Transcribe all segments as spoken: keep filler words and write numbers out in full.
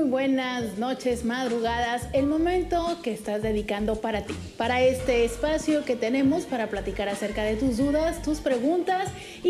muy buenas noches, madrugadas, el momento que estás dedicando para ti, para este espacio que tenemos para platicar acerca de tus dudas, tus preguntas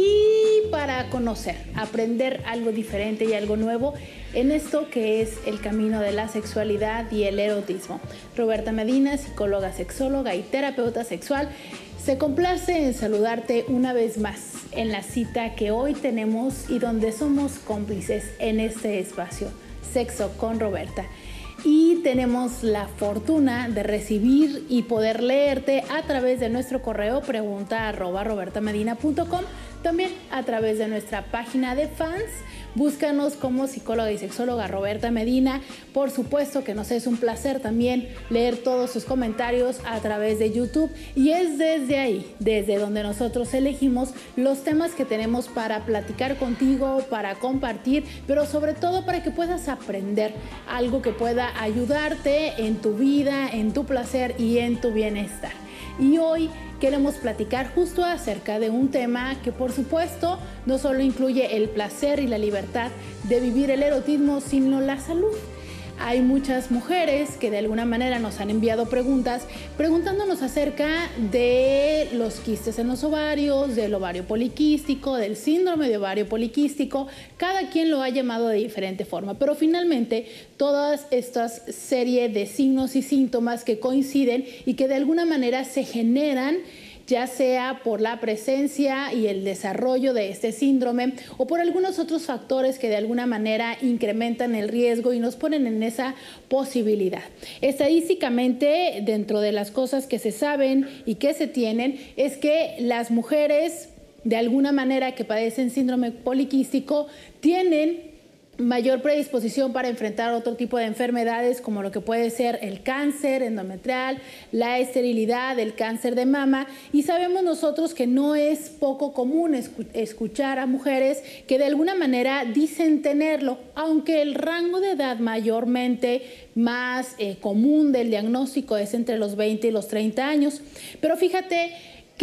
y para conocer, aprender algo diferente y algo nuevo en esto que es el camino de la sexualidad y el erotismo. Roberta Medina, psicóloga, sexóloga y terapeuta sexual, se complace en saludarte una vez más en la cita que hoy tenemos y donde somos cómplices en este espacio, Sexo con Roberta. Y tenemos la fortuna de recibir y poder leerte a través de nuestro correo pregunta arroba robertamedina punto com, también a través de nuestra página de fans. Búscanos como psicóloga y sexóloga Roberta Medina. Por supuesto que nos es un placer también leer todos sus comentarios a través de YouTube y es desde ahí, desde donde nosotros elegimos los temas que tenemos para platicar contigo, para compartir, pero sobre todo para que puedas aprender algo que pueda ayudarte en tu vida, en tu placer y en tu bienestar. Y hoy queremos platicar justo acerca de un tema que por supuesto no solo incluye el placer y la libertad de vivir el erotismo, sino la salud. Hay muchas mujeres que de alguna manera nos han enviado preguntas preguntándonos acerca de los quistes en los ovarios, del ovario poliquístico, del síndrome de ovario poliquístico. Cada quien lo ha llamado de diferente forma, pero finalmente todas estas serie de signos y síntomas que coinciden y que de alguna manera se generan ya sea por la presencia y el desarrollo de este síndrome o por algunos otros factores que de alguna manera incrementan el riesgo y nos ponen en esa posibilidad. Estadísticamente, dentro de las cosas que se saben y que se tienen, es que las mujeres de alguna manera que padecen síndrome poliquístico tienen mayor predisposición para enfrentar otro tipo de enfermedades como lo que puede ser el cáncer endometrial, la esterilidad, el cáncer de mama, y sabemos nosotros que no es poco común escuchar a mujeres que de alguna manera dicen tenerlo, aunque el rango de edad mayormente más eh, común del diagnóstico es entre los veinte y los treinta años, pero fíjate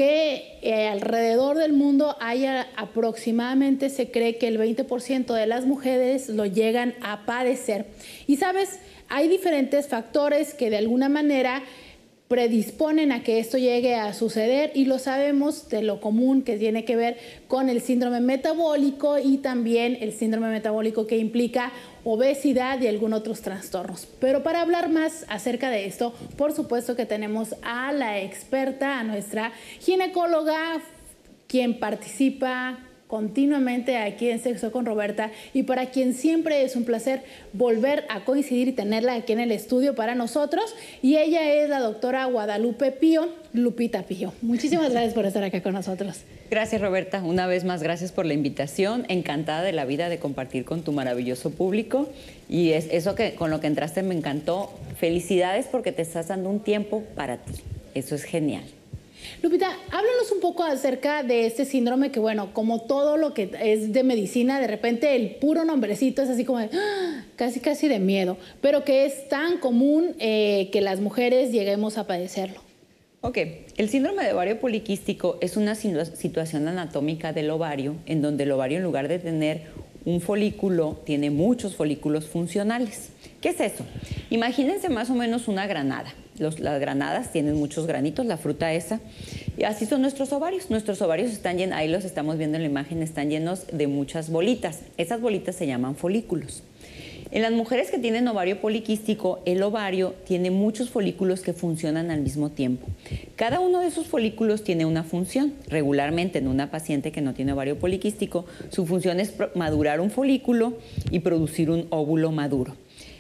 que eh, alrededor del mundo hay aproximadamente, se cree que el veinte por ciento de las mujeres lo llegan a padecer. Y sabes, hay diferentes factores que de alguna manera predisponen a que esto llegue a suceder y lo sabemos de lo común que tiene que ver con el síndrome metabólico y también el síndrome metabólico que implica obesidad y algunos otros trastornos. Pero para hablar más acerca de esto, por supuesto que tenemos a la experta, a nuestra ginecóloga, quien participa continuamente aquí en Sexo con Roberta y para quien siempre es un placer volver a coincidir y tenerla aquí en el estudio para nosotros. Y ella es la doctora Guadalupe Pío, Lupita Pío. Muchísimas gracias por estar acá con nosotros. Gracias, Roberta. Una vez más, gracias por la invitación. Encantada de la vida de compartir con tu maravilloso público. Y es eso que con lo que entraste me encantó. Felicidades porque te estás dando un tiempo para ti. Eso es genial. Lupita, háblanos un poco acerca de este síndrome que, bueno, como todo lo que es de medicina, de repente el puro nombrecito es así como de, ¡ah!, casi casi de miedo, pero que es tan común eh, que las mujeres lleguemos a padecerlo. Ok, el síndrome de ovario poliquístico es una situación anatómica del ovario en donde el ovario, en lugar de tener un folículo, tiene muchos folículos funcionales. ¿Qué es eso? Imagínense más o menos una granada. Los, las granadas tienen muchos granitos, la fruta esa, y así son nuestros ovarios. Nuestros ovarios están llenos, ahí los estamos viendo en la imagen, están llenos de muchas bolitas. Esas bolitas se llaman folículos. En las mujeres que tienen ovario poliquístico, el ovario tiene muchos folículos que funcionan al mismo tiempo. Cada uno de esos folículos tiene una función. Regularmente en una paciente que no tiene ovario poliquístico, su función es madurar un folículo y producir un óvulo maduro.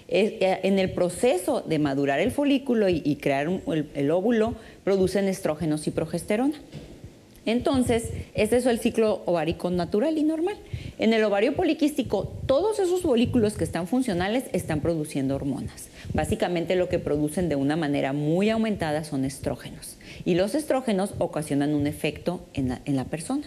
En el proceso de madurar el folículo y, y crear un, el, el óvulo, producen estrógenos y progesterona. Entonces, este es el ciclo ovárico natural y normal. En el ovario poliquístico, todos esos folículos que están funcionales están produciendo hormonas. Básicamente lo que producen de una manera muy aumentada son estrógenos. Y los estrógenos ocasionan un efecto en la, en la persona.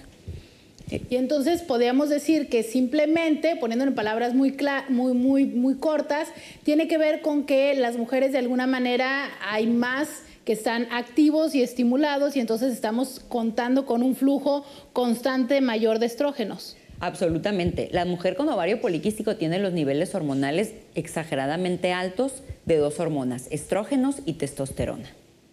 Y entonces podríamos decir que simplemente, poniéndolo en palabras muy, muy, muy, muy cortas, tiene que ver con que las mujeres de alguna manera hay más que están activos y estimulados y entonces estamos contando con un flujo constante mayor de estrógenos. Absolutamente. La mujer con ovario poliquístico tiene los niveles hormonales exageradamente altos de dos hormonas, estrógenos y testosterona.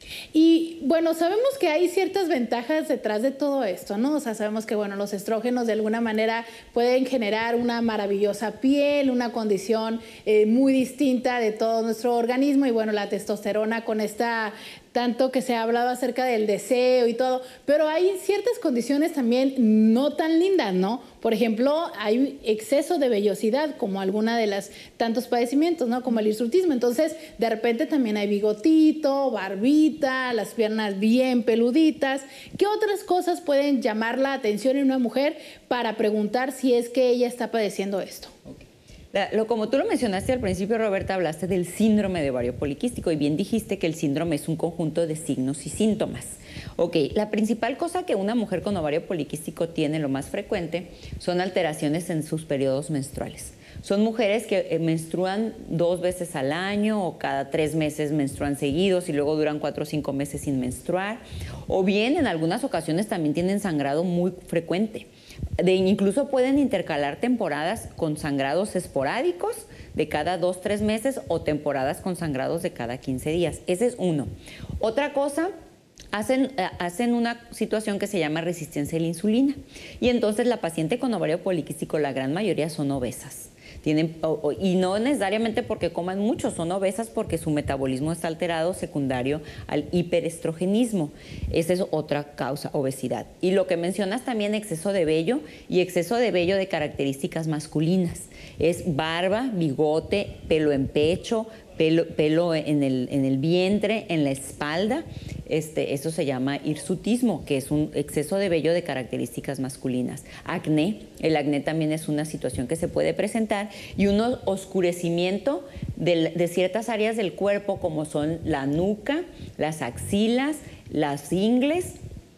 Y bueno, sabemos que hay ciertas ventajas detrás de todo esto, ¿no? O sea, sabemos que, bueno, los estrógenos de alguna manera pueden generar una maravillosa piel, una condición eh, muy distinta de todo nuestro organismo, y bueno, la testosterona con esta tanto que se ha hablado acerca del deseo y todo, pero hay ciertas condiciones también no tan lindas, ¿no? Por ejemplo, hay exceso de vellosidad, como alguna de las tantos padecimientos, ¿no? Como el hirsutismo. Entonces, de repente también hay bigotito, barbita, las piernas bien peluditas. ¿Qué otras cosas pueden llamar la atención en una mujer para preguntar si es que ella está padeciendo esto? Okay. La, lo, como tú lo mencionaste al principio, Roberta, hablaste del síndrome de ovario poliquístico y bien dijiste que el síndrome es un conjunto de signos y síntomas. Ok, la principal cosa que una mujer con ovario poliquístico tiene, lo más frecuente, son alteraciones en sus periodos menstruales. Son mujeres que eh, menstruan dos veces al año o cada tres meses menstruan seguidos y luego duran cuatro o cinco meses sin menstruar. O bien en algunas ocasiones también tienen sangrado muy frecuente. De, incluso pueden intercalar temporadas con sangrados esporádicos de cada dos, tres meses o temporadas con sangrados de cada quince días. Ese es uno. Otra cosa, hacen, hacen una situación que se llama resistencia a la insulina. Y entonces la paciente con ovario poliquístico, la gran mayoría son obesas. Tienen, o, o, y no necesariamente porque coman mucho, son obesas porque su metabolismo está alterado secundario al hiperestrogenismo. Esa es otra causa, obesidad. Y lo que mencionas también, exceso de vello y exceso de vello de características masculinas. Es barba, bigote, pelo en pecho, pelo, pelo en, el, en el vientre, en la espalda. Este, eso se llama hirsutismo, que es un exceso de vello de características masculinas. Acné, el acné también es una situación que se puede presentar, y un oscurecimiento de, de ciertas áreas del cuerpo, como son la nuca, las axilas, las ingles,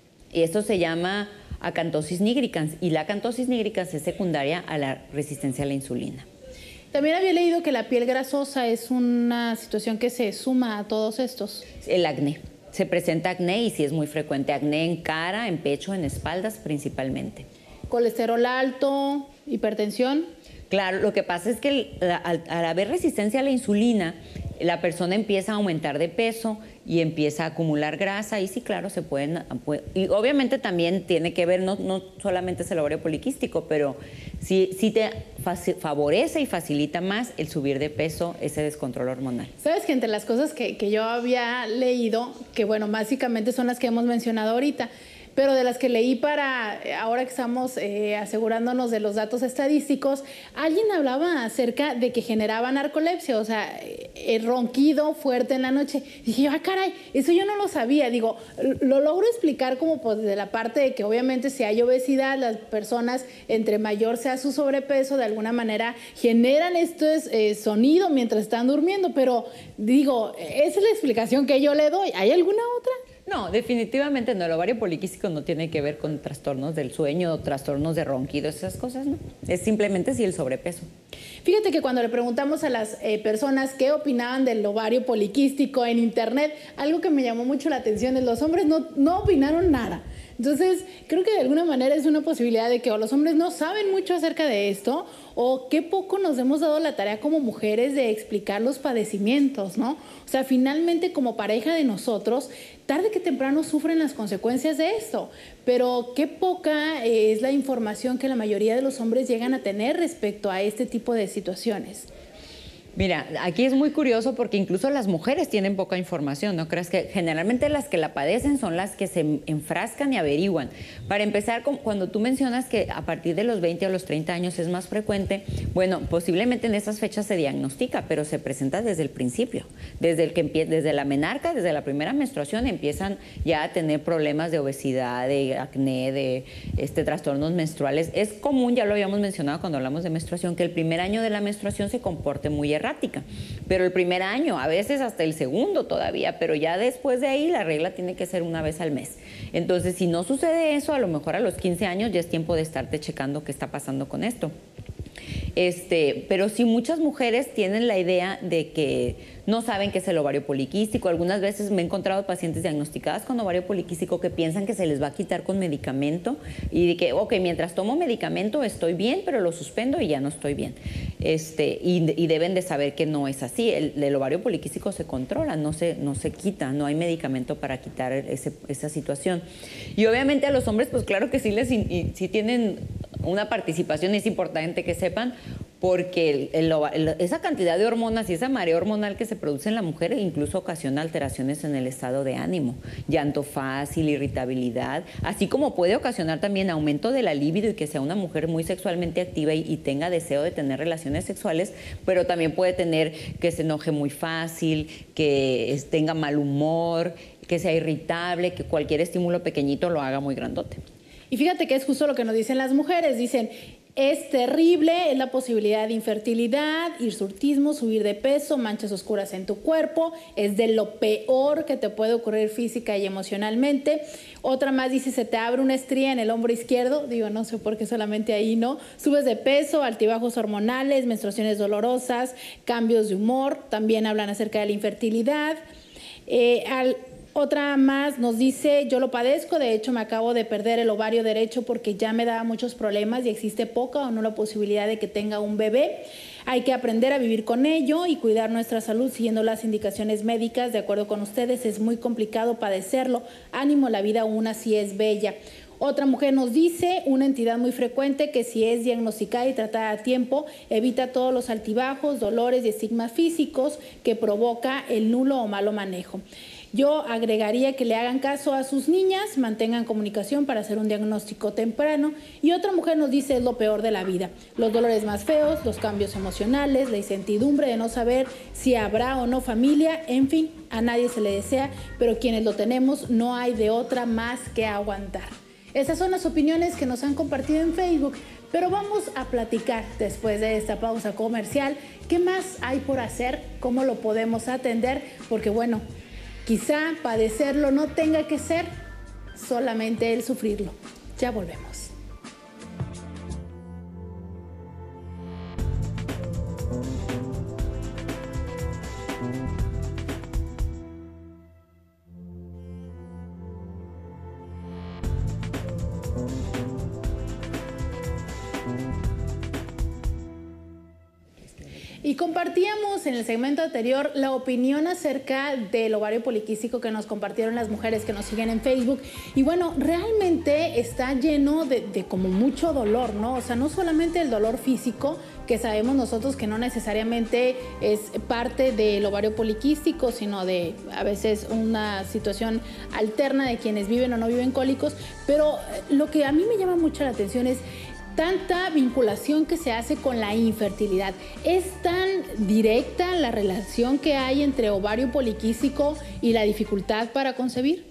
y esto se llama acantosis nigricans, y la acantosis nigricans es secundaria a la resistencia a la insulina. También había leído que la piel grasosa es una situación que se suma a todos estos. El acné. Se presenta acné y sí es muy frecuente. Acné en cara, en pecho, en espaldas principalmente. Colesterol alto, hipertensión. Claro, lo que pasa es que al, al haber resistencia a la insulina, la persona empieza a aumentar de peso y empieza a acumular grasa, y sí, claro, se pueden... Puede, y obviamente también tiene que ver, no, no solamente es el ovario poliquístico, pero sí, sí te favorece y facilita más el subir de peso, ese descontrol hormonal. Sabes que entre las cosas que, que yo había leído, que bueno, básicamente son las que hemos mencionado ahorita, pero de las que leí para, ahora que estamos eh, asegurándonos de los datos estadísticos, alguien hablaba acerca de que generaba narcolepsia, o sea, el ronquido fuerte en la noche. Dije yo, ah, caray, eso yo no lo sabía. Digo, lo logro explicar como pues de la parte de que obviamente si hay obesidad, las personas, entre mayor sea su sobrepeso, de alguna manera generan este eh, sonido mientras están durmiendo, pero digo, esa es la explicación que yo le doy. ¿Hay alguna otra? No, definitivamente no. El ovario poliquístico no tiene que ver con trastornos del sueño o trastornos de ronquido, esas cosas, ¿no? Es simplemente sí el sobrepeso. Fíjate que cuando le preguntamos a las eh, personas qué opinaban del ovario poliquístico en internet, algo que me llamó mucho la atención es los hombres no, no opinaron nada. Entonces, creo que de alguna manera es una posibilidad de que o los hombres no saben mucho acerca de esto, o qué poco nos hemos dado la tarea como mujeres de explicar los padecimientos, ¿no? O sea, finalmente como pareja de nosotros, tarde que temprano sufren las consecuencias de esto, pero qué poca eh, es la información que la mayoría de los hombres llegan a tener respecto a este tipo de situaciones. Mira, aquí es muy curioso porque incluso las mujeres tienen poca información, ¿no crees? Que generalmente las que la padecen son las que se enfrascan y averiguan. Para empezar, cuando tú mencionas que a partir de los veinte o los treinta años es más frecuente, bueno, posiblemente en esas fechas se diagnostica, pero se presenta desde el principio. Desde, el que empie desde la menarca, desde la primera menstruación, empiezan ya a tener problemas de obesidad, de acné, de este, trastornos menstruales. Es común, ya lo habíamos mencionado cuando hablamos de menstruación, que el primer año de la menstruación se comporte muy errático. Errática, pero el primer año, a veces hasta el segundo todavía, pero ya después de ahí la regla tiene que ser una vez al mes. Entonces, si no sucede eso, a lo mejor a los quince años ya es tiempo de estarte checando qué está pasando con esto. Este, pero sí, muchas mujeres tienen la idea de que no saben qué es el ovario poliquístico. Algunas veces me he encontrado pacientes diagnosticadas con ovario poliquístico que piensan que se les va a quitar con medicamento y de que, ok, mientras tomo medicamento estoy bien, pero lo suspendo y ya no estoy bien. Este, y, y deben de saber que no es así. El, el ovario poliquístico se controla, no se, no se quita, no hay medicamento para quitar ese, esa situación. Y obviamente a los hombres, pues claro que sí, les, y, sí tienen una participación, y es importante que sepan, porque el, el, el, esa cantidad de hormonas y esa marea hormonal que se produce en la mujer incluso ocasiona alteraciones en el estado de ánimo, llanto fácil, irritabilidad, así como puede ocasionar también aumento de la libido y que sea una mujer muy sexualmente activa y, y tenga deseo de tener relaciones sexuales, pero también puede tener que se enoje muy fácil, que es, tenga mal humor, que sea irritable, que cualquier estímulo pequeñito lo haga muy grandote. Y fíjate que es justo lo que nos dicen las mujeres, dicen, es terrible, es la posibilidad de infertilidad, hirsutismo, subir de peso, manchas oscuras en tu cuerpo, es de lo peor que te puede ocurrir física y emocionalmente. Otra más dice, se te abre una estría en el hombro izquierdo, digo, no sé por qué solamente ahí, ¿no? Subes de peso, altibajos hormonales, menstruaciones dolorosas, cambios de humor, también hablan acerca de la infertilidad. Eh, al Otra más nos dice, yo lo padezco, de hecho me acabo de perder el ovario derecho porque ya me daba muchos problemas y existe poca o no la posibilidad de que tenga un bebé. Hay que aprender a vivir con ello y cuidar nuestra salud siguiendo las indicaciones médicas. De acuerdo con ustedes, es muy complicado padecerlo. Ánimo, la vida aún así es bella. Otra mujer nos dice, una entidad muy frecuente que si es diagnosticada y tratada a tiempo, evita todos los altibajos, dolores y estigmas físicos que provoca el nulo o malo manejo. Yo agregaría que le hagan caso a sus niñas, mantengan comunicación para hacer un diagnóstico temprano. Y otra mujer nos dice, es lo peor de la vida. Los dolores más feos, los cambios emocionales, la incertidumbre de no saber si habrá o no familia, en fin, a nadie se le desea, pero quienes lo tenemos no hay de otra más que aguantar. Esas son las opiniones que nos han compartido en Facebook, pero vamos a platicar después de esta pausa comercial. ¿Qué más hay por hacer? ¿Cómo lo podemos atender? Porque bueno, quizá padecerlo no tenga que ser solamente el sufrirlo. Ya volvemos. Y compartíamos en el segmento anterior la opinión acerca del ovario poliquístico que nos compartieron las mujeres que nos siguen en Facebook. Y bueno, realmente está lleno de, de como mucho dolor, ¿no? O sea, no solamente el dolor físico, que sabemos nosotros que no necesariamente es parte del ovario poliquístico, sino de a veces una situación alterna de quienes viven o no viven cólicos. Pero lo que a mí me llama mucho la atención es tanta vinculación que se hace con la infertilidad. ¿Es tan directa la relación que hay entre ovario poliquístico y la dificultad para concebir?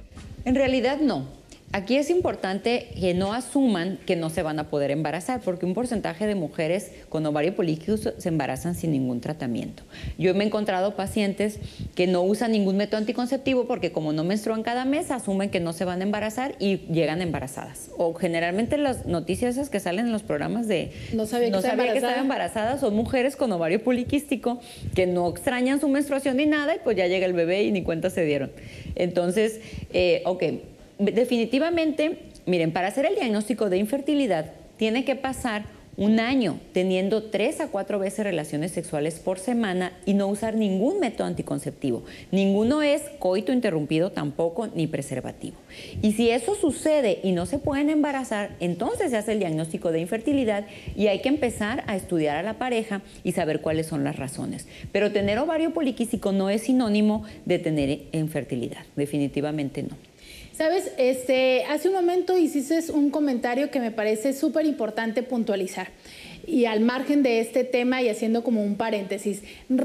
En realidad no. Aquí es importante que no asuman que no se van a poder embarazar, porque un porcentaje de mujeres con ovario poliquístico se embarazan sin ningún tratamiento. Yo me he encontrado pacientes que no usan ningún método anticonceptivo porque como no menstruan cada mes, asumen que no se van a embarazar y llegan embarazadas. O generalmente las noticias esas que salen en los programas de no sabía que, no estaba, sabía que embarazada. estaba embarazada son mujeres con ovario poliquístico que no extrañan su menstruación ni nada y pues ya llega el bebé y ni cuenta se dieron. Entonces, eh, ok. Definitivamente, miren, para hacer el diagnóstico de infertilidad tiene que pasar un año teniendo tres a cuatro veces relaciones sexuales por semana y no usar ningún método anticonceptivo. Ninguno es coito interrumpido tampoco, ni preservativo. Y si eso sucede y no se pueden embarazar, entonces se hace el diagnóstico de infertilidad y hay que empezar a estudiar a la pareja y saber cuáles son las razones. Pero tener ovario poliquístico no es sinónimo de tener infertilidad, definitivamente no. Sabes, este, hace un momento hiciste un comentario que me parece súper importante puntualizar. Y al margen de este tema y haciendo como un paréntesis,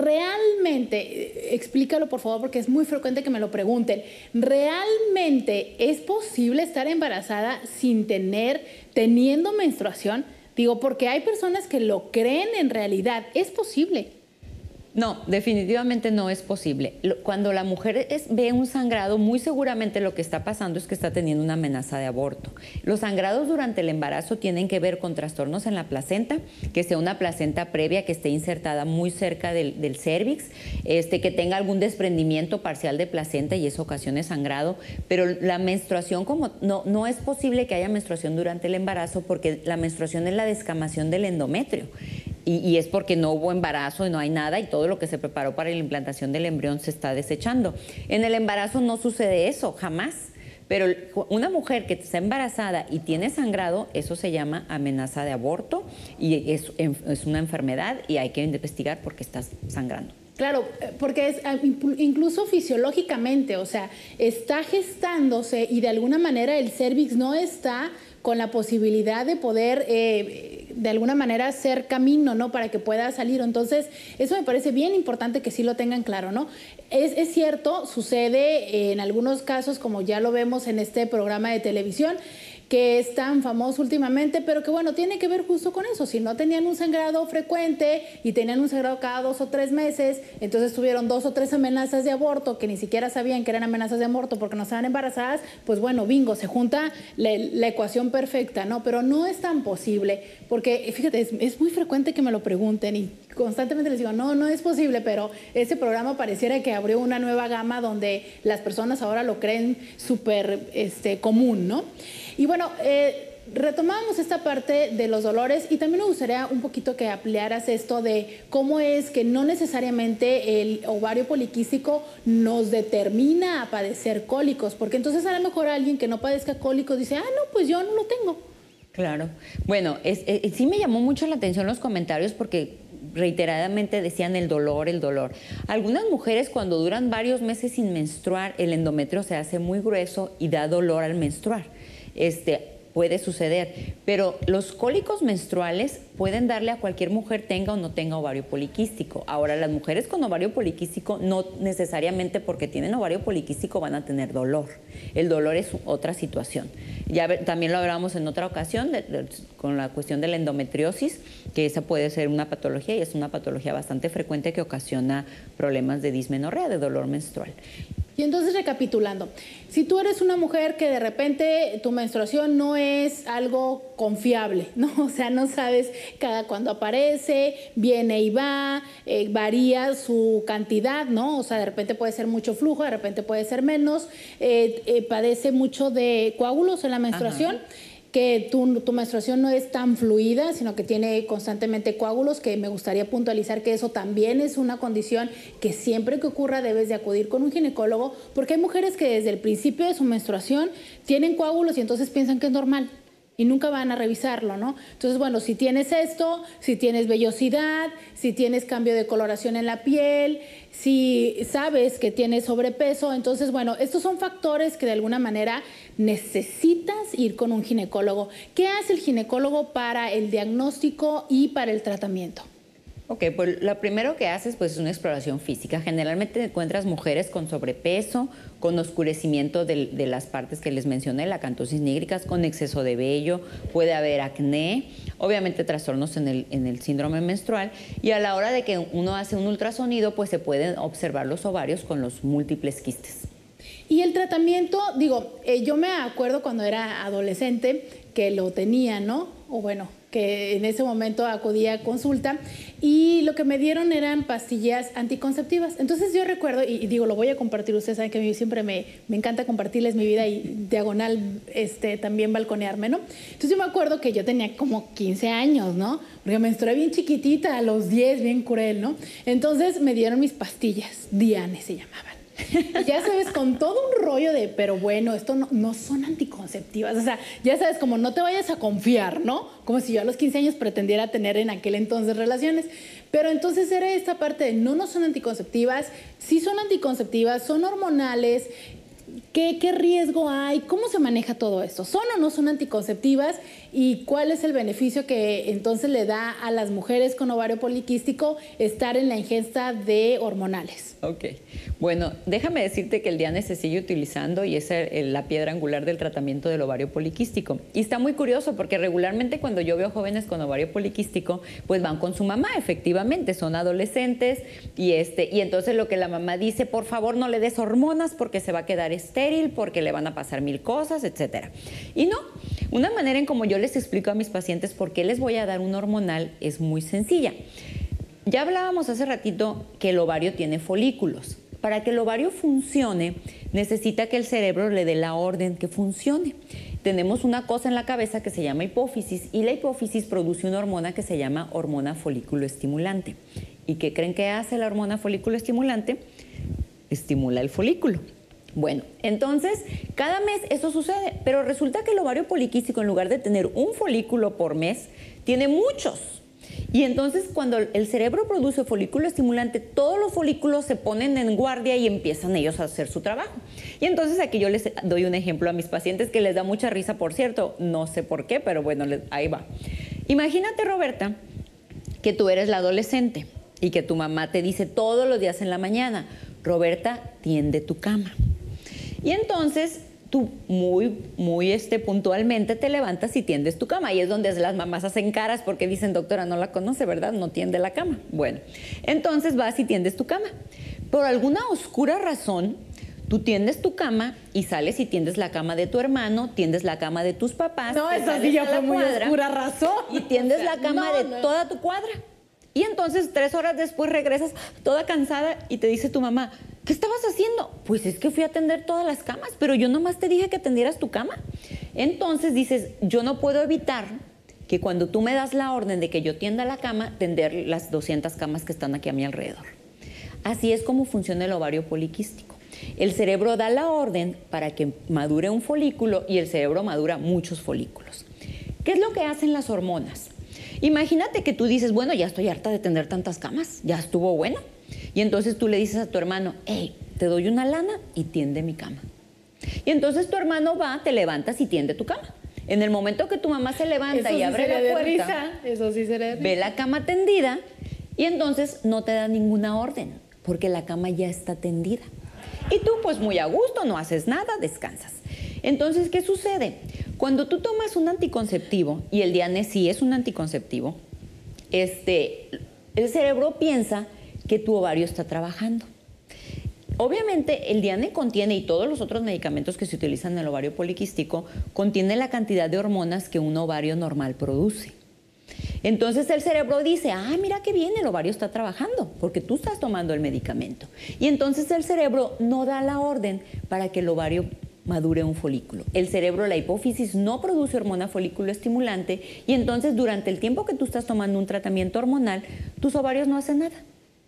realmente, explícalo por favor porque es muy frecuente que me lo pregunten, ¿realmente es posible estar embarazada sin tener, teniendo menstruación? Digo, porque hay personas que lo creen en realidad, ¿es posible? No, definitivamente no es posible. Cuando la mujer es, ve un sangrado, muy seguramente lo que está pasando es que está teniendo una amenaza de aborto. Los sangrados durante el embarazo tienen que ver con trastornos en la placenta, que sea una placenta previa que esté insertada muy cerca del, del cérvix, este, que tenga algún desprendimiento parcial de placenta y eso ocasione sangrado, pero la menstruación, como no, no es posible que haya menstruación durante el embarazo porque la menstruación es la descamación del endometrio. Y, y es porque no hubo embarazo y no hay nada y todo lo que se preparó para la implantación del embrión se está desechando. En el embarazo no sucede eso, jamás. Pero una mujer que está embarazada y tiene sangrado, eso se llama amenaza de aborto y es, es una enfermedad y hay que investigar por qué estás sangrando. Claro, porque es incluso fisiológicamente, o sea, está gestándose y de alguna manera el cérvix no está con la posibilidad de poder eh, de alguna manera hacer camino, ¿no? Para que pueda salir. Entonces, eso me parece bien importante que sí lo tengan claro, ¿no? Es, es cierto, sucede en algunos casos, como ya lo vemos en este programa de televisión, que es tan famoso últimamente, pero que bueno, tiene que ver justo con eso. Si no tenían un sangrado frecuente y tenían un sangrado cada dos o tres meses, entonces tuvieron dos o tres amenazas de aborto que ni siquiera sabían que eran amenazas de aborto porque no estaban embarazadas, pues bueno, bingo, se junta la, la ecuación perfecta, ¿no? Pero no es tan posible, porque fíjate, es, es muy frecuente que me lo pregunten y constantemente les digo, no, no es posible, pero este programa pareciera que abrió una nueva gama donde las personas ahora lo creen súper este, común, ¿no? Y bueno, eh, retomamos esta parte de los dolores y también me gustaría un poquito que ampliaras esto de cómo es que no necesariamente el ovario poliquístico nos determina a padecer cólicos, porque entonces a lo mejor alguien que no padezca cólicos dice, ah, no, pues yo no lo tengo. Claro. Bueno, es, es, sí me llamó mucho la atención los comentarios porque reiteradamente decían el dolor, el dolor. Algunas mujeres cuando duran varios meses sin menstruar, el endometrio se hace muy grueso y da dolor al menstruar. Este, puede suceder, pero los cólicos menstruales pueden darle a cualquier mujer tenga o no tenga ovario poliquístico. Ahora, las mujeres con ovario poliquístico no necesariamente porque tienen ovario poliquístico van a tener dolor. El dolor es otra situación. Ya ver, también lo hablamos en otra ocasión de, de, con la cuestión de la endometriosis, que esa puede ser una patología y es una patología bastante frecuente que ocasiona problemas de dismenorrea, de dolor menstrual. Y entonces, recapitulando, si tú eres una mujer que de repente tu menstruación no es algo confiable, ¿no? O sea, no sabes cada cuándo aparece, viene y va, eh, varía su cantidad, ¿no? O sea, de repente puede ser mucho flujo, de repente puede ser menos, eh, eh, padece mucho de coágulos en la menstruación. Ajá. Que tu, tu menstruación no es tan fluida, sino que tiene constantemente coágulos, que me gustaría puntualizar que eso también es una condición que siempre que ocurra debes de acudir con un ginecólogo, porque hay mujeres que desde el principio de su menstruación tienen coágulos y entonces piensan que es normal y nunca van a revisarlo, ¿no? Entonces, bueno, si tienes esto, si tienes vellosidad, si tienes cambio de coloración en la piel, si sabes que tienes sobrepeso, entonces, bueno, estos son factores que de alguna manera necesitas ir con un ginecólogo. ¿Qué hace el ginecólogo para el diagnóstico y para el tratamiento? Ok, pues lo primero que haces pues, es una exploración física. Generalmente encuentras mujeres con sobrepeso, con oscurecimiento de, de las partes que les mencioné, la acantosis nígricas, con exceso de vello, puede haber acné, obviamente trastornos en el, en el síndrome menstrual, y a la hora de que uno hace un ultrasonido, pues se pueden observar los ovarios con los múltiples quistes. Y el tratamiento, digo, eh, yo me acuerdo cuando era adolescente que lo tenía, ¿no? O bueno, que en ese momento acudía a consulta y lo que me dieron eran pastillas anticonceptivas. Entonces yo recuerdo, y, y digo, lo voy a compartir, ustedes saben que a mí siempre me, me encanta compartirles mi vida y diagonal este, también balconearme, ¿no? Entonces yo me acuerdo que yo tenía como quince años, ¿no? Porque me menstrué bien chiquitita, a los diez, bien cruel, ¿no? Entonces me dieron mis pastillas, Diane se llamaban. Ya sabes, con todo un rollo de, pero bueno, esto no, no son anticonceptivas. O sea, ya sabes, como no te vayas a confiar, ¿no? Como si yo a los quince años pretendiera tener en aquel entonces relaciones. Pero entonces era esta parte de no, no son anticonceptivas, sí son anticonceptivas, son hormonales. ¿Qué, ¿Qué riesgo hay? ¿Cómo se maneja todo esto? ¿Son o no son anticonceptivas? ¿Y cuál es el beneficio que entonces le da a las mujeres con ovario poliquístico estar en la ingesta de hormonales? Ok. Bueno, déjame decirte que el Diane se sigue utilizando y es el, la piedra angular del tratamiento del ovario poliquístico. Y está muy curioso porque regularmente cuando yo veo jóvenes con ovario poliquístico, pues van con su mamá, efectivamente, son adolescentes y, este, y entonces lo que la mamá dice, por favor no le des hormonas porque se va a quedar estéril, porque le van a pasar mil cosas, etcétera. Y no, una manera en como yo les explico a mis pacientes por qué les voy a dar un hormonal es muy sencilla. Ya hablábamos hace ratito que el ovario tiene folículos. Para que el ovario funcione, necesita que el cerebro le dé la orden que funcione. Tenemos una cosa en la cabeza que se llama hipófisis y la hipófisis produce una hormona que se llama hormona folículo estimulante. ¿Y qué creen que hace la hormona folículo estimulante? Estimula el folículo. Bueno, entonces, cada mes eso sucede, pero resulta que el ovario poliquístico, en lugar de tener un folículo por mes, tiene muchos. Y entonces cuando el cerebro produce folículo estimulante, todos los folículos se ponen en guardia y empiezan ellos a hacer su trabajo. Y entonces aquí yo les doy un ejemplo a mis pacientes que les da mucha risa, por cierto, no sé por qué, pero bueno, ahí va. Imagínate, Roberta, que tú eres la adolescente y que tu mamá te dice todos los días en la mañana, Roberta, tiende tu cama. Y entonces tú muy, muy este, puntualmente te levantas y tiendes tu cama. Y es donde las mamás hacen caras porque dicen, doctora, no la conoce, ¿verdad? No tiende la cama. Bueno, entonces vas y tiendes tu cama. Por alguna oscura razón, tú tiendes tu cama y sales y tiendes la cama de tu hermano, tiendes la cama de tus papás. No, eso sí ya fue muy oscura razón. Y tiendes o sea, la cama no, de no. toda tu cuadra. Y entonces tres horas después regresas toda cansada y te dice tu mamá, ¿qué estabas haciendo? Pues es que fui a atender todas las camas, pero yo nomás te dije que atendieras tu cama. Entonces dices, yo no puedo evitar que cuando tú me das la orden de que yo tienda la cama, tender las doscientas camas que están aquí a mi alrededor. Así es como funciona el ovario poliquístico. El cerebro da la orden para que madure un folículo y el cerebro madura muchos folículos. ¿Qué es lo que hacen las hormonas? Imagínate que tú dices, bueno, ya estoy harta de tener tantas camas, ya estuvo bueno. Y entonces tú le dices a tu hermano, hey, te doy una lana y tiende mi cama. Y entonces tu hermano va, te levantas y tiende tu cama. En el momento que tu mamá se levanta Eso y sí abre sería la de puerta, risa. Eso sí sería de risa. ve la cama tendida y entonces no te da ninguna orden porque la cama ya está tendida. Y tú pues muy a gusto, no haces nada, descansas. Entonces, ¿qué sucede? Cuando tú tomas un anticonceptivo, y el Diane sí es un anticonceptivo, este, el cerebro piensa que tu ovario está trabajando. Obviamente el Diane contiene, y todos los otros medicamentos que se utilizan en el ovario poliquístico, contiene la cantidad de hormonas que un ovario normal produce. Entonces el cerebro dice, ah, mira qué bien, el ovario está trabajando, porque tú estás tomando el medicamento. Y entonces el cerebro no da la orden para que el ovario madure un folículo. El cerebro, la hipófisis, no produce hormona folículo estimulante y entonces durante el tiempo que tú estás tomando un tratamiento hormonal, tus ovarios no hacen nada.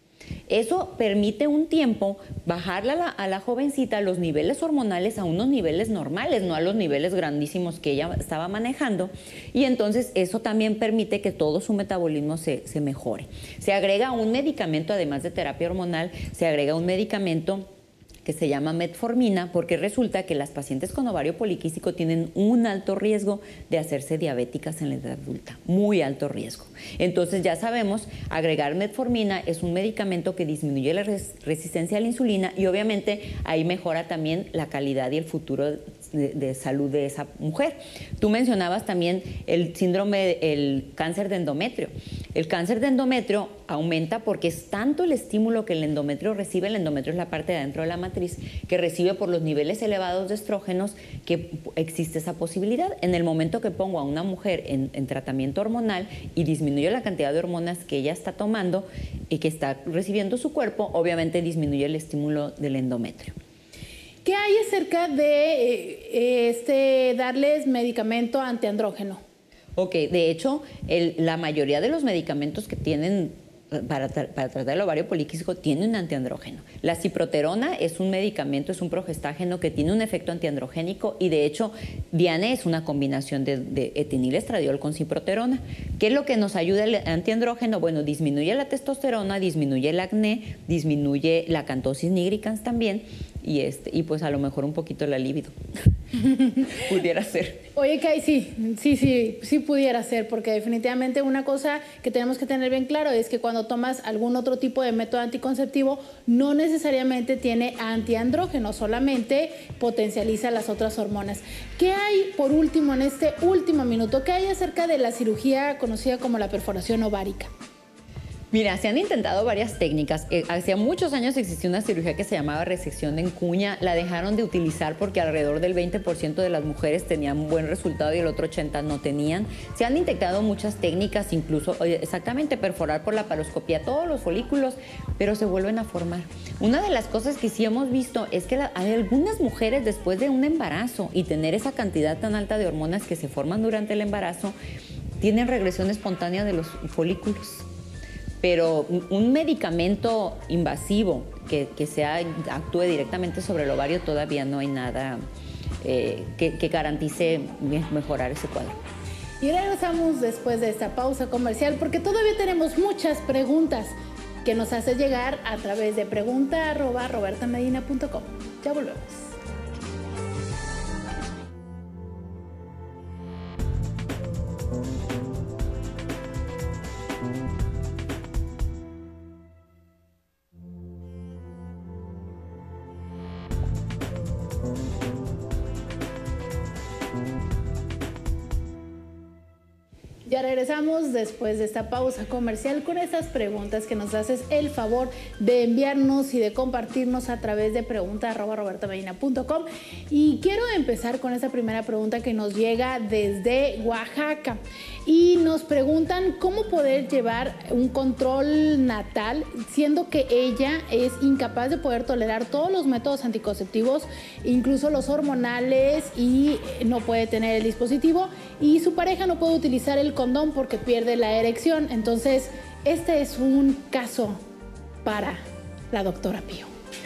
Eso permite un tiempo bajarle a la, a la jovencita los niveles hormonales a unos niveles normales, no a los niveles grandísimos que ella estaba manejando, y entonces eso también permite que todo su metabolismo se, se mejore. Se agrega un medicamento, además de terapia hormonal, se agrega un medicamento que se llama metformina, porque resulta que las pacientes con ovario poliquístico tienen un alto riesgo de hacerse diabéticas en la edad adulta, muy alto riesgo. Entonces ya sabemos, agregar metformina es un medicamento que disminuye la res resistencia a la insulina y obviamente ahí mejora también la calidad y el futuro de, de salud de esa mujer. Tú mencionabas también el síndrome, el cáncer de endometrio. El cáncer de endometrio aumenta porque es tanto el estímulo que el endometrio recibe, el endometrio es la parte de adentro de la matriz, que recibe por los niveles elevados de estrógenos, que existe esa posibilidad. En el momento que pongo a una mujer en, en tratamiento hormonal y disminuyo la cantidad de hormonas que ella está tomando y que está recibiendo su cuerpo, obviamente disminuye el estímulo del endometrio. ¿Qué hay acerca de eh, este, darles medicamento antiandrógeno? Ok, de hecho, el, la mayoría de los medicamentos que tienen para, para tratar el ovario poliquístico tiene un antiandrógeno. La ciproterona es un medicamento, es un progestágeno que tiene un efecto antiandrogénico y de hecho Diane es una combinación de, de etinilestradiol con ciproterona. ¿Qué es lo que nos ayuda el antiandrógeno? Bueno, disminuye la testosterona, disminuye el acné, disminuye la acantosis nigricans también y, este, y pues a lo mejor un poquito la libido. Pudiera ser. Oye, Kai, sí, sí, sí, sí pudiera ser, porque definitivamente una cosa que tenemos que tener bien claro es que cuando tomas algún otro tipo de método anticonceptivo, no necesariamente tiene antiandrógeno, solamente potencializa las otras hormonas. ¿Qué hay, por último, en este último minuto, qué hay acerca de la cirugía conocida como la perforación ovárica? Mira, se han intentado varias técnicas. Eh, Hacía muchos años existía una cirugía que se llamaba resección de encuña. La dejaron de utilizar porque alrededor del veinte por ciento de las mujeres tenían un buen resultado y el otro ochenta por ciento no tenían. Se han intentado muchas técnicas, incluso oye, exactamente perforar por la paroscopía todos los folículos, pero se vuelven a formar. Una de las cosas que sí hemos visto es que la, hay algunas mujeres después de un embarazo y tener esa cantidad tan alta de hormonas que se forman durante el embarazo, tienen regresión espontánea de los folículos. Pero un medicamento invasivo que, que sea, actúe directamente sobre el ovario, todavía no hay nada eh, que, que garantice mejorar ese cuadro. Y regresamos después de esta pausa comercial porque todavía tenemos muchas preguntas que nos hace llegar a través de pregunta arroba roberta medina punto com. Ya volvemos. Ya regresamos después de esta pausa comercial con estas preguntas que nos haces el favor de enviarnos y de compartirnos a través de pregunta arroba roberta medina punto com. Y quiero empezar con esta primera pregunta que nos llega desde Oaxaca. Y nos preguntan cómo poder llevar un control natal siendo que ella es incapaz de poder tolerar todos los métodos anticonceptivos, incluso los hormonales, y no puede tener el dispositivo, y su pareja no puede utilizar el condón porque pierde la erección. Entonces, este es un caso para la doctora Pío.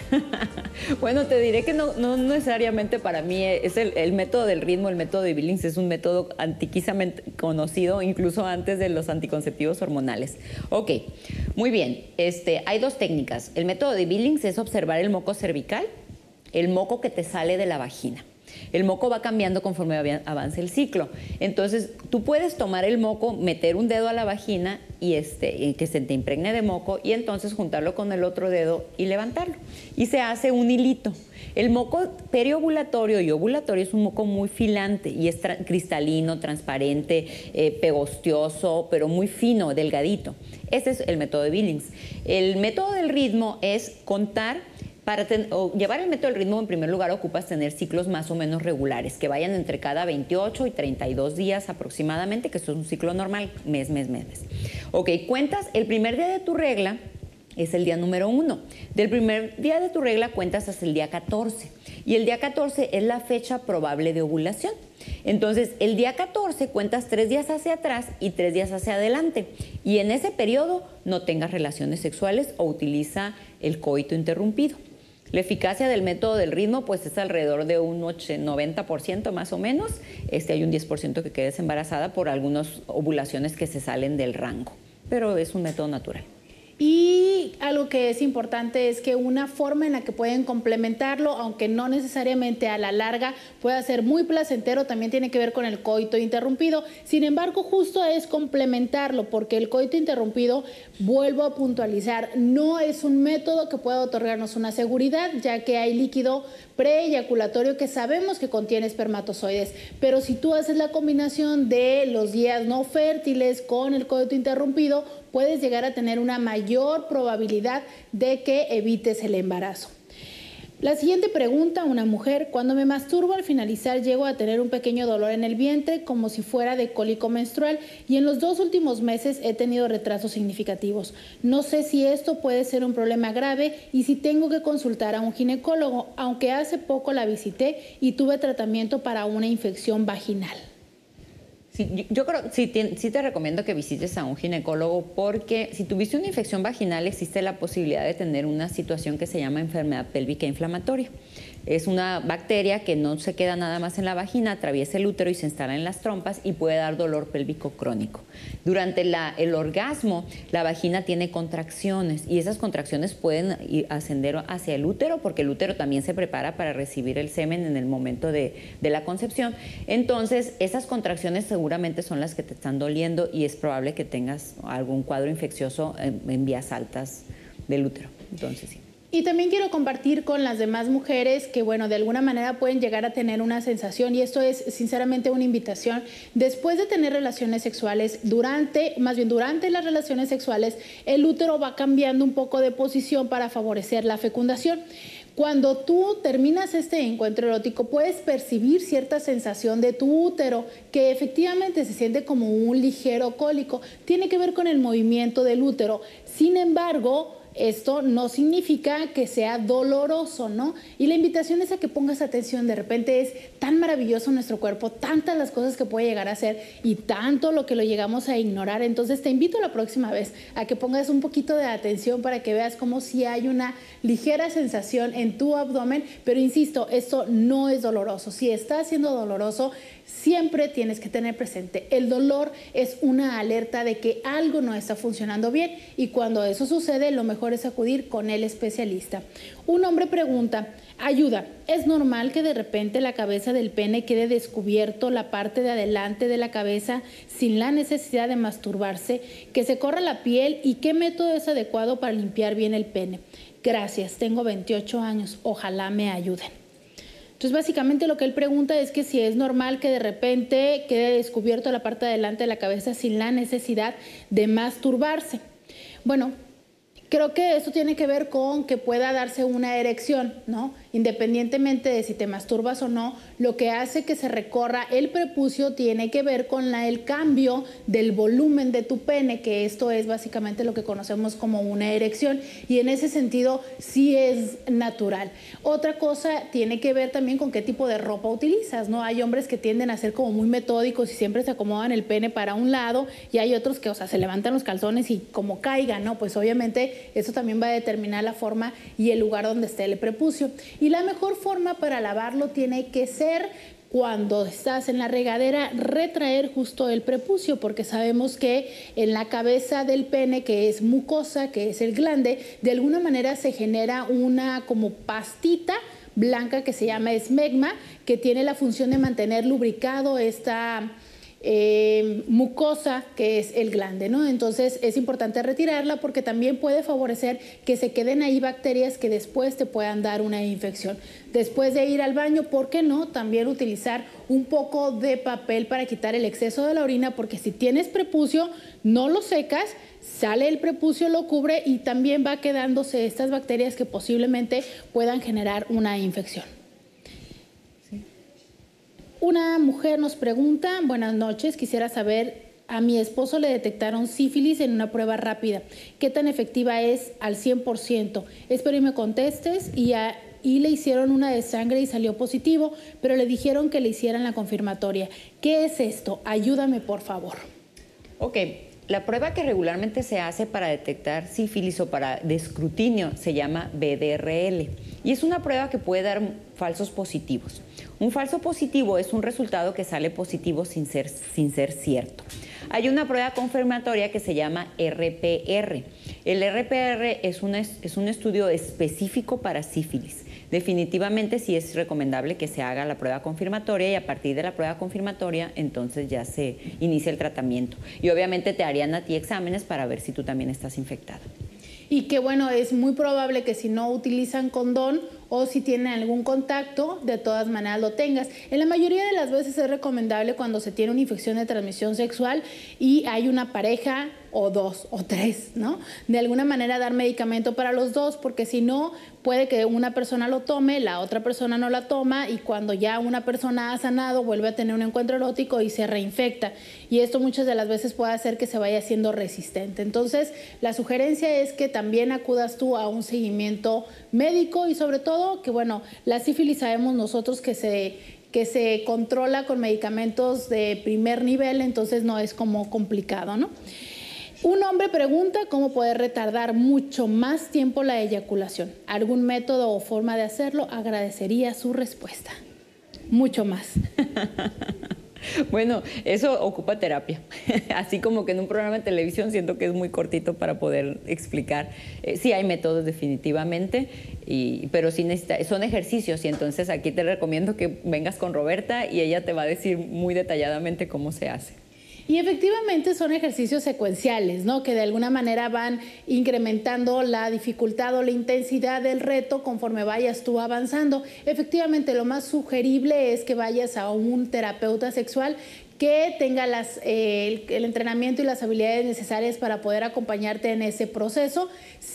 Bueno, te diré que no, no necesariamente para mí es el, el método del ritmo, el método de Billings es un método antiquísimamente conocido, incluso antes de los anticonceptivos hormonales. Ok, muy bien. Este, hay dos técnicas. El método de Billings es observar el moco cervical, el moco que te sale de la vagina. El moco va cambiando conforme avanza el ciclo. Entonces, tú puedes tomar el moco, meter un dedo a la vagina y este, que se te impregne de moco, y entonces juntarlo con el otro dedo y levantarlo. Y se hace un hilito. El moco periovulatorio y ovulatorio es un moco muy filante y es tra cristalino, transparente, eh, pegostioso, pero muy fino, delgadito. Ese es el método de Billings. El método del ritmo es contar. Para ten, o llevar el método del ritmo, en primer lugar, ocupas tener ciclos más o menos regulares, que vayan entre cada veintiocho y treinta y dos días aproximadamente, que eso es un ciclo normal, mes, mes, mes, mes. Ok, cuentas, el primer día de tu regla es el día número uno. Del primer día de tu regla cuentas hasta el día catorce. Y el día catorce es la fecha probable de ovulación. Entonces, el día catorce cuentas tres días hacia atrás y tres días hacia adelante. Y en ese periodo no tengas relaciones sexuales o utiliza el coito interrumpido. La eficacia del método del ritmo pues es alrededor de un noventa por ciento más o menos. Este, hay un diez por ciento que quedes embarazada por algunas ovulaciones que se salen del rango, pero es un método natural. Y algo que es importante es que una forma en la que pueden complementarlo, aunque no necesariamente a la larga pueda ser muy placentero, también tiene que ver con el coito interrumpido. Sin embargo, justo es complementarlo, porque el coito interrumpido, vuelvo a puntualizar, no es un método que pueda otorgarnos una seguridad, ya que hay líquido preeyaculatorio que sabemos que contiene espermatozoides. Pero si tú haces la combinación de los días no fértiles con el coito interrumpido, puedes llegar a tener una mayor probabilidad de que evites el embarazo. La siguiente pregunta, una mujer: cuando me masturbo al finalizar llego a tener un pequeño dolor en el vientre como si fuera de cólico menstrual, y en los dos últimos meses he tenido retrasos significativos. No sé si esto puede ser un problema grave y si tengo que consultar a un ginecólogo, aunque hace poco la visité y tuve tratamiento para una infección vaginal. Sí, yo creo sí, sí te recomiendo que visites a un ginecólogo, porque si tuviste una infección vaginal existe la posibilidad de tener una situación que se llama enfermedad pélvica inflamatoria, Es una bacteria que no se queda nada más en la vagina, atraviesa el útero y se instala en las trompas y puede dar dolor pélvico crónico. Durante la, el orgasmo, la vagina tiene contracciones y esas contracciones pueden ir, ascender hacia el útero porque el útero también se prepara para recibir el semen en el momento de, de la concepción. Entonces, esas contracciones seguramente son las que te están doliendo y es probable que tengas algún cuadro infeccioso en, en vías altas del útero. Entonces, sí. Y también quiero compartir con las demás mujeres que, bueno, de alguna manera pueden llegar a tener una sensación, y esto es sinceramente una invitación, después de tener relaciones sexuales, durante, más bien durante las relaciones sexuales, el útero va cambiando un poco de posición para favorecer la fecundación. Cuando tú terminas este encuentro erótico, puedes percibir cierta sensación de tu útero que efectivamente se siente como un ligero cólico. Tiene que ver con el movimiento del útero. Sin embargo, esto no significa que sea doloroso, ¿no? Y la invitación es a que pongas atención. De repente es tan maravilloso nuestro cuerpo, tantas las cosas que puede llegar a ser y tanto lo que lo llegamos a ignorar. Entonces te invito la próxima vez a que pongas un poquito de atención para que veas como si hay una ligera sensación en tu abdomen. Pero insisto, esto no es doloroso. Si está siendo doloroso, siempre tienes que tener presente, el dolor es una alerta de que algo no está funcionando bien y cuando eso sucede, lo mejor es acudir con el especialista. Un hombre pregunta, ayuda, ¿es normal que de repente la cabeza del pene quede descubierto la parte de adelante de la cabeza sin la necesidad de masturbarse, que se corra la piel y qué método es adecuado para limpiar bien el pene? Gracias, tengo veintiocho años, ojalá me ayuden. Entonces, básicamente lo que él pregunta es que si es normal que de repente quede descubierto la parte de adelante de la cabeza sin la necesidad de masturbarse. Bueno, creo que eso tiene que ver con que pueda darse una erección, ¿no? Independientemente de si te masturbas o no, lo que hace que se recorra el prepucio tiene que ver con la, el cambio del volumen de tu pene, que esto es básicamente lo que conocemos como una erección, y en ese sentido sí es natural. Otra cosa tiene que ver también con qué tipo de ropa utilizas, ¿no? Hay hombres que tienden a ser como muy metódicos y siempre se acomodan el pene para un lado, y hay otros que, o sea, se levantan los calzones y como caigan, ¿no? Pues obviamente eso también va a determinar la forma y el lugar donde esté el prepucio. Y la mejor forma para lavarlo tiene que ser cuando estás en la regadera, retraer justo el prepucio, porque sabemos que en la cabeza del pene, que es mucosa, que es el glande, de alguna manera se genera una como pastita blanca que se llama esmegma, que tiene la función de mantener lubricado esta Eh, mucosa, que es el glande, ¿no? Entonces es importante retirarla porque también puede favorecer que se queden ahí bacterias que después te puedan dar una infección. Después de ir al baño, ¿por qué no? También utilizar un poco de papel para quitar el exceso de la orina, porque si tienes prepucio, no lo secas, sale el prepucio, lo cubre y también va quedándose estas bacterias que posiblemente puedan generar una infección. Una mujer nos pregunta, buenas noches, quisiera saber, a mi esposo le detectaron sífilis en una prueba rápida. ¿Qué tan efectiva es al cien por ciento? Espero y me contestes. Y, a, y le hicieron una de sangre y salió positivo, pero le dijeron que le hicieran la confirmatoria. ¿Qué es esto? Ayúdame, por favor. Ok, la prueba que regularmente se hace para detectar sífilis o para de escrutinio se llama B D R L y es una prueba que puede dar falsos positivos. Un falso positivo es un resultado que sale positivo sin ser, sin ser cierto. Hay una prueba confirmatoria que se llama R P R. El R P R es, una, es un estudio específico para sífilis. Definitivamente sí es recomendable que se haga la prueba confirmatoria y a partir de la prueba confirmatoria entonces ya se inicia el tratamiento. Y obviamente te harían a ti exámenes para ver si tú también estás infectada. Y que bueno, es muy probable que si no utilizan condón o si tienen algún contacto, de todas maneras lo tengas. En la mayoría de las veces es recomendable cuando se tiene una infección de transmisión sexual y hay una pareja o dos o tres, ¿no? De alguna manera dar medicamento para los dos, porque si no, puede que una persona lo tome, la otra persona no la toma y cuando ya una persona ha sanado vuelve a tener un encuentro erótico y se reinfecta. Y esto muchas de las veces puede hacer que se vaya siendo resistente. Entonces, la sugerencia es que también acudas tú a un seguimiento médico y sobre todo que, bueno, la sífilis sabemos nosotros que se... que se controla con medicamentos de primer nivel, entonces no es como complicado, ¿no? Un hombre pregunta cómo poder retardar mucho más tiempo la eyaculación. ¿Algún método o forma de hacerlo? Agradecería su respuesta. Mucho más. Bueno, eso ocupa terapia. Así como que en un programa de televisión siento que es muy cortito para poder explicar. Eh, sí hay métodos definitivamente, y, pero sí necesita, son ejercicios, y entonces aquí te recomiendo que vengas con Roberta y ella te va a decir muy detalladamente cómo se hace. Y efectivamente son ejercicios secuenciales, ¿no? Que de alguna manera van incrementando la dificultad o la intensidad del reto conforme vayas tú avanzando. Efectivamente, lo más sugerible es que vayas a un terapeuta sexual que tenga las, eh, el, el entrenamiento y las habilidades necesarias para poder acompañarte en ese proceso.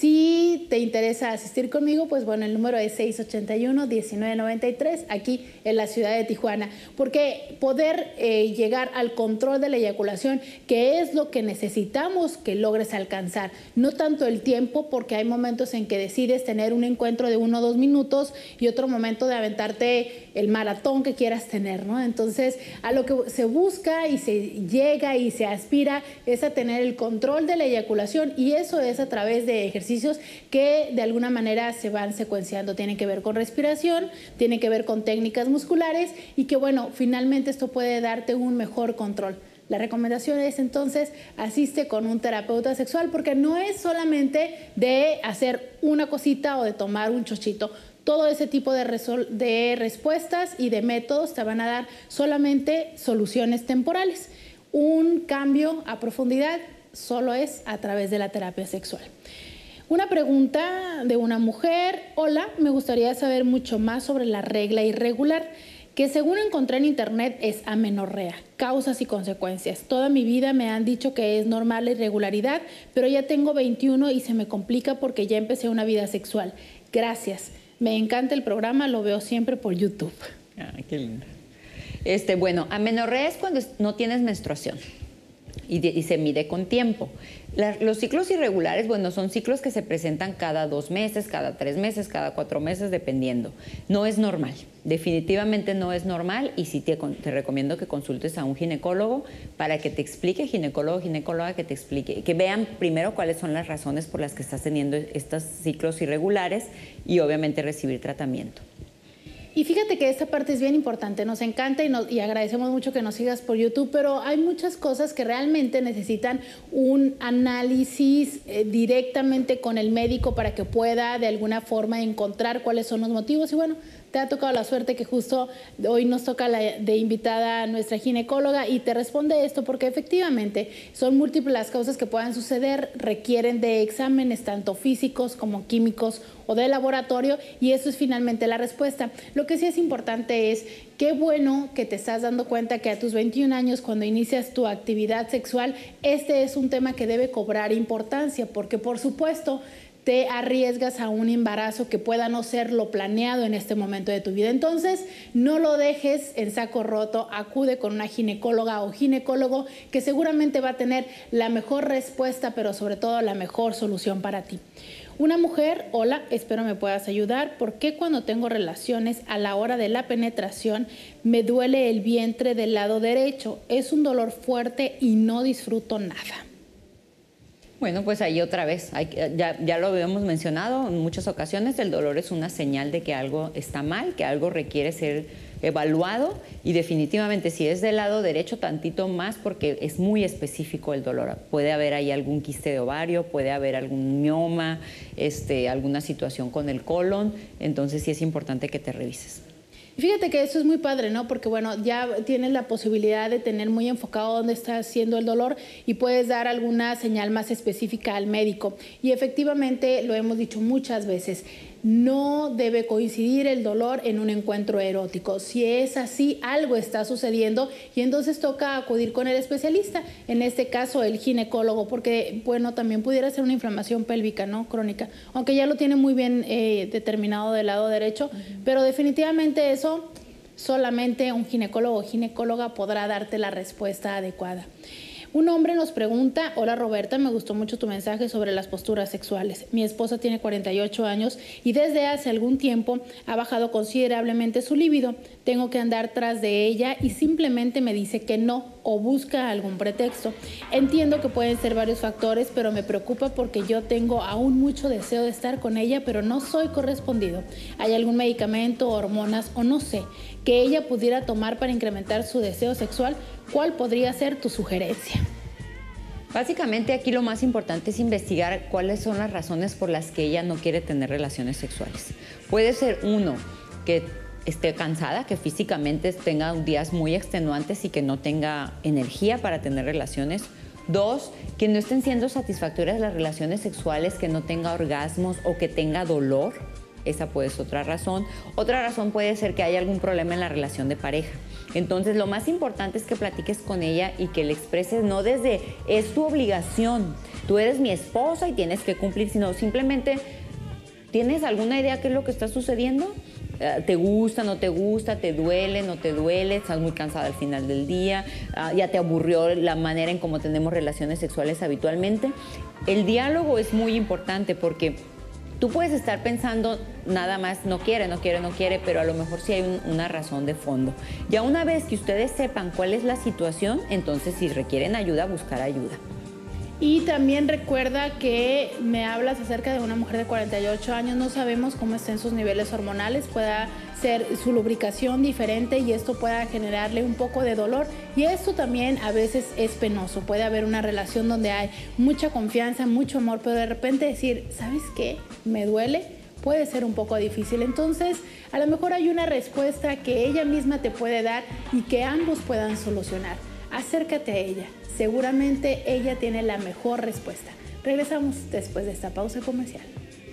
Si te interesa asistir conmigo, pues bueno, el número es seis ochenta y uno, diecinueve noventa y tres, aquí en la ciudad de Tijuana, porque poder eh, llegar al control de la eyaculación, que es lo que necesitamos que logres alcanzar, no tanto el tiempo, porque hay momentos en que decides tener un encuentro de uno o dos minutos y otro momento de aventarte el maratón que quieras tener, ¿no? Entonces, a lo que se busca y se llega y se aspira es a tener el control de la eyaculación, y eso es a través de ejercicios que de alguna manera se van secuenciando. Tienen que ver con respiración, tienen que ver con técnicas musculares, y que bueno, finalmente esto puede darte un mejor control. La recomendación es entonces asiste con un terapeuta sexual, porque no es solamente de hacer una cosita o de tomar un chochito. Todo ese tipo de, de respuestas y de métodos te van a dar solamente soluciones temporales. Un cambio a profundidad solo es a través de la terapia sexual. Una pregunta de una mujer. Hola, me gustaría saber mucho más sobre la regla irregular, que según encontré en internet es amenorrea, causas y consecuencias. Toda mi vida me han dicho que es normal la irregularidad, pero ya tengo veintiuno y se me complica porque ya empecé una vida sexual. Gracias. Me encanta el programa, lo veo siempre por YouTube. Ay, qué lindo. Este, bueno, amenorrea es cuando no tienes menstruación y, de, y se mide con tiempo. La, los ciclos irregulares, bueno, son ciclos que se presentan cada dos meses, cada tres meses, cada cuatro meses, dependiendo. No es normal, definitivamente no es normal, y sí te, te recomiendo que consultes a un ginecólogo para que te explique, ginecólogo, ginecóloga, que te explique, que vean primero cuáles son las razones por las que estás teniendo estos ciclos irregulares, y obviamente recibir tratamiento. Y fíjate que esta parte es bien importante, nos encanta y, nos, y agradecemos mucho que nos sigas por YouTube, pero hay muchas cosas que realmente necesitan un análisis eh, directamente con el médico para que pueda de alguna forma encontrar cuáles son los motivos. Y bueno, te ha tocado la suerte que justo hoy nos toca la, de invitada a nuestra ginecóloga y te responde esto, porque efectivamente son múltiples las causas que puedan suceder, requieren de exámenes tanto físicos como químicos o de laboratorio, y eso es finalmente la respuesta. Lo que sí es importante es qué bueno que te estás dando cuenta que a tus veintiún años, cuando inicias tu actividad sexual, este es un tema que debe cobrar importancia, porque por supuesto te arriesgas a un embarazo que pueda no ser lo planeado en este momento de tu vida. Entonces, no lo dejes en saco roto, acude con una ginecóloga o ginecólogo que seguramente va a tener la mejor respuesta, pero sobre todo la mejor solución para ti. Una mujer, hola, espero me puedas ayudar. ¿Por qué cuando tengo relaciones a la hora de la penetración me duele el vientre del lado derecho? Es un dolor fuerte y no disfruto nada. Bueno, pues ahí otra vez, hay, ya, ya lo habíamos mencionado en muchas ocasiones, el dolor es una señal de que algo está mal, que algo requiere ser evaluado, y definitivamente si es del lado derecho tantito más, porque es muy específico el dolor. Puede haber ahí algún quiste de ovario, puede haber algún mioma, este, alguna situación con el colon, entonces sí es importante que te revises. Fíjate que eso es muy padre, ¿no? Porque bueno, ya tienes la posibilidad de tener muy enfocado dónde está haciendo el dolor y puedes dar alguna señal más específica al médico. Y efectivamente, lo hemos dicho muchas veces, no debe coincidir el dolor en un encuentro erótico. Si es así, algo está sucediendo y entonces toca acudir con el especialista, en este caso el ginecólogo, porque bueno, también pudiera ser una inflamación pélvica, ¿no? Crónica, aunque ya lo tiene muy bien eh, determinado del lado derecho, uh-huh. Pero definitivamente eso solamente un ginecólogo o ginecóloga podrá darte la respuesta adecuada. Un hombre nos pregunta, hola Roberta, me gustó mucho tu mensaje sobre las posturas sexuales. Mi esposa tiene cuarenta y ocho años y desde hace algún tiempo ha bajado considerablemente su libido. tengo que andar tras de ella y simplemente me dice que no o busca algún pretexto. Entiendo que pueden ser varios factores, pero me preocupa porque yo tengo aún mucho deseo de estar con ella, pero no soy correspondido. ¿Hay algún medicamento, hormonas o no sé, que ella pudiera tomar para incrementar su deseo sexual? ¿Cuál podría ser tu sugerencia? Básicamente aquí lo más importante es investigar cuáles son las razones por las que ella no quiere tener relaciones sexuales. Puede ser uno, que esté cansada, que físicamente tenga días muy extenuantes y que no tenga energía para tener relaciones. Dos, que no estén siendo satisfactorias las relaciones sexuales, que no tenga orgasmos o que tenga dolor. Esa puede ser otra razón. Otra razón puede ser que haya algún problema en la relación de pareja. Entonces, lo más importante es que platiques con ella y que le expreses no desde es tu obligación, tú eres mi esposa y tienes que cumplir, sino simplemente, ¿tienes alguna idea qué es lo que está sucediendo? ¿Te gusta, no te gusta, te duele, no te duele, estás muy cansada al final del día, ya te aburrió la manera en cómo tenemos relaciones sexuales habitualmente? El diálogo es muy importante porque tú puedes estar pensando nada más, no quiere, no quiere, no quiere, pero a lo mejor sí hay un, una razón de fondo. Ya una vez que ustedes sepan cuál es la situación, entonces si requieren ayuda, buscar ayuda. Y también recuerda que me hablas acerca de una mujer de cuarenta y ocho años, no sabemos cómo estén sus niveles hormonales, pueda ser su lubricación diferente y esto pueda generarle un poco de dolor y esto también a veces es penoso. Puede haber una relación donde hay mucha confianza, mucho amor, pero de repente decir, ¿sabes qué? Me duele, puede ser un poco difícil. Entonces, a lo mejor hay una respuesta que ella misma te puede dar y que ambos puedan solucionar. Acércate a ella. Seguramente ella tiene la mejor respuesta. Regresamos después de esta pausa comercial.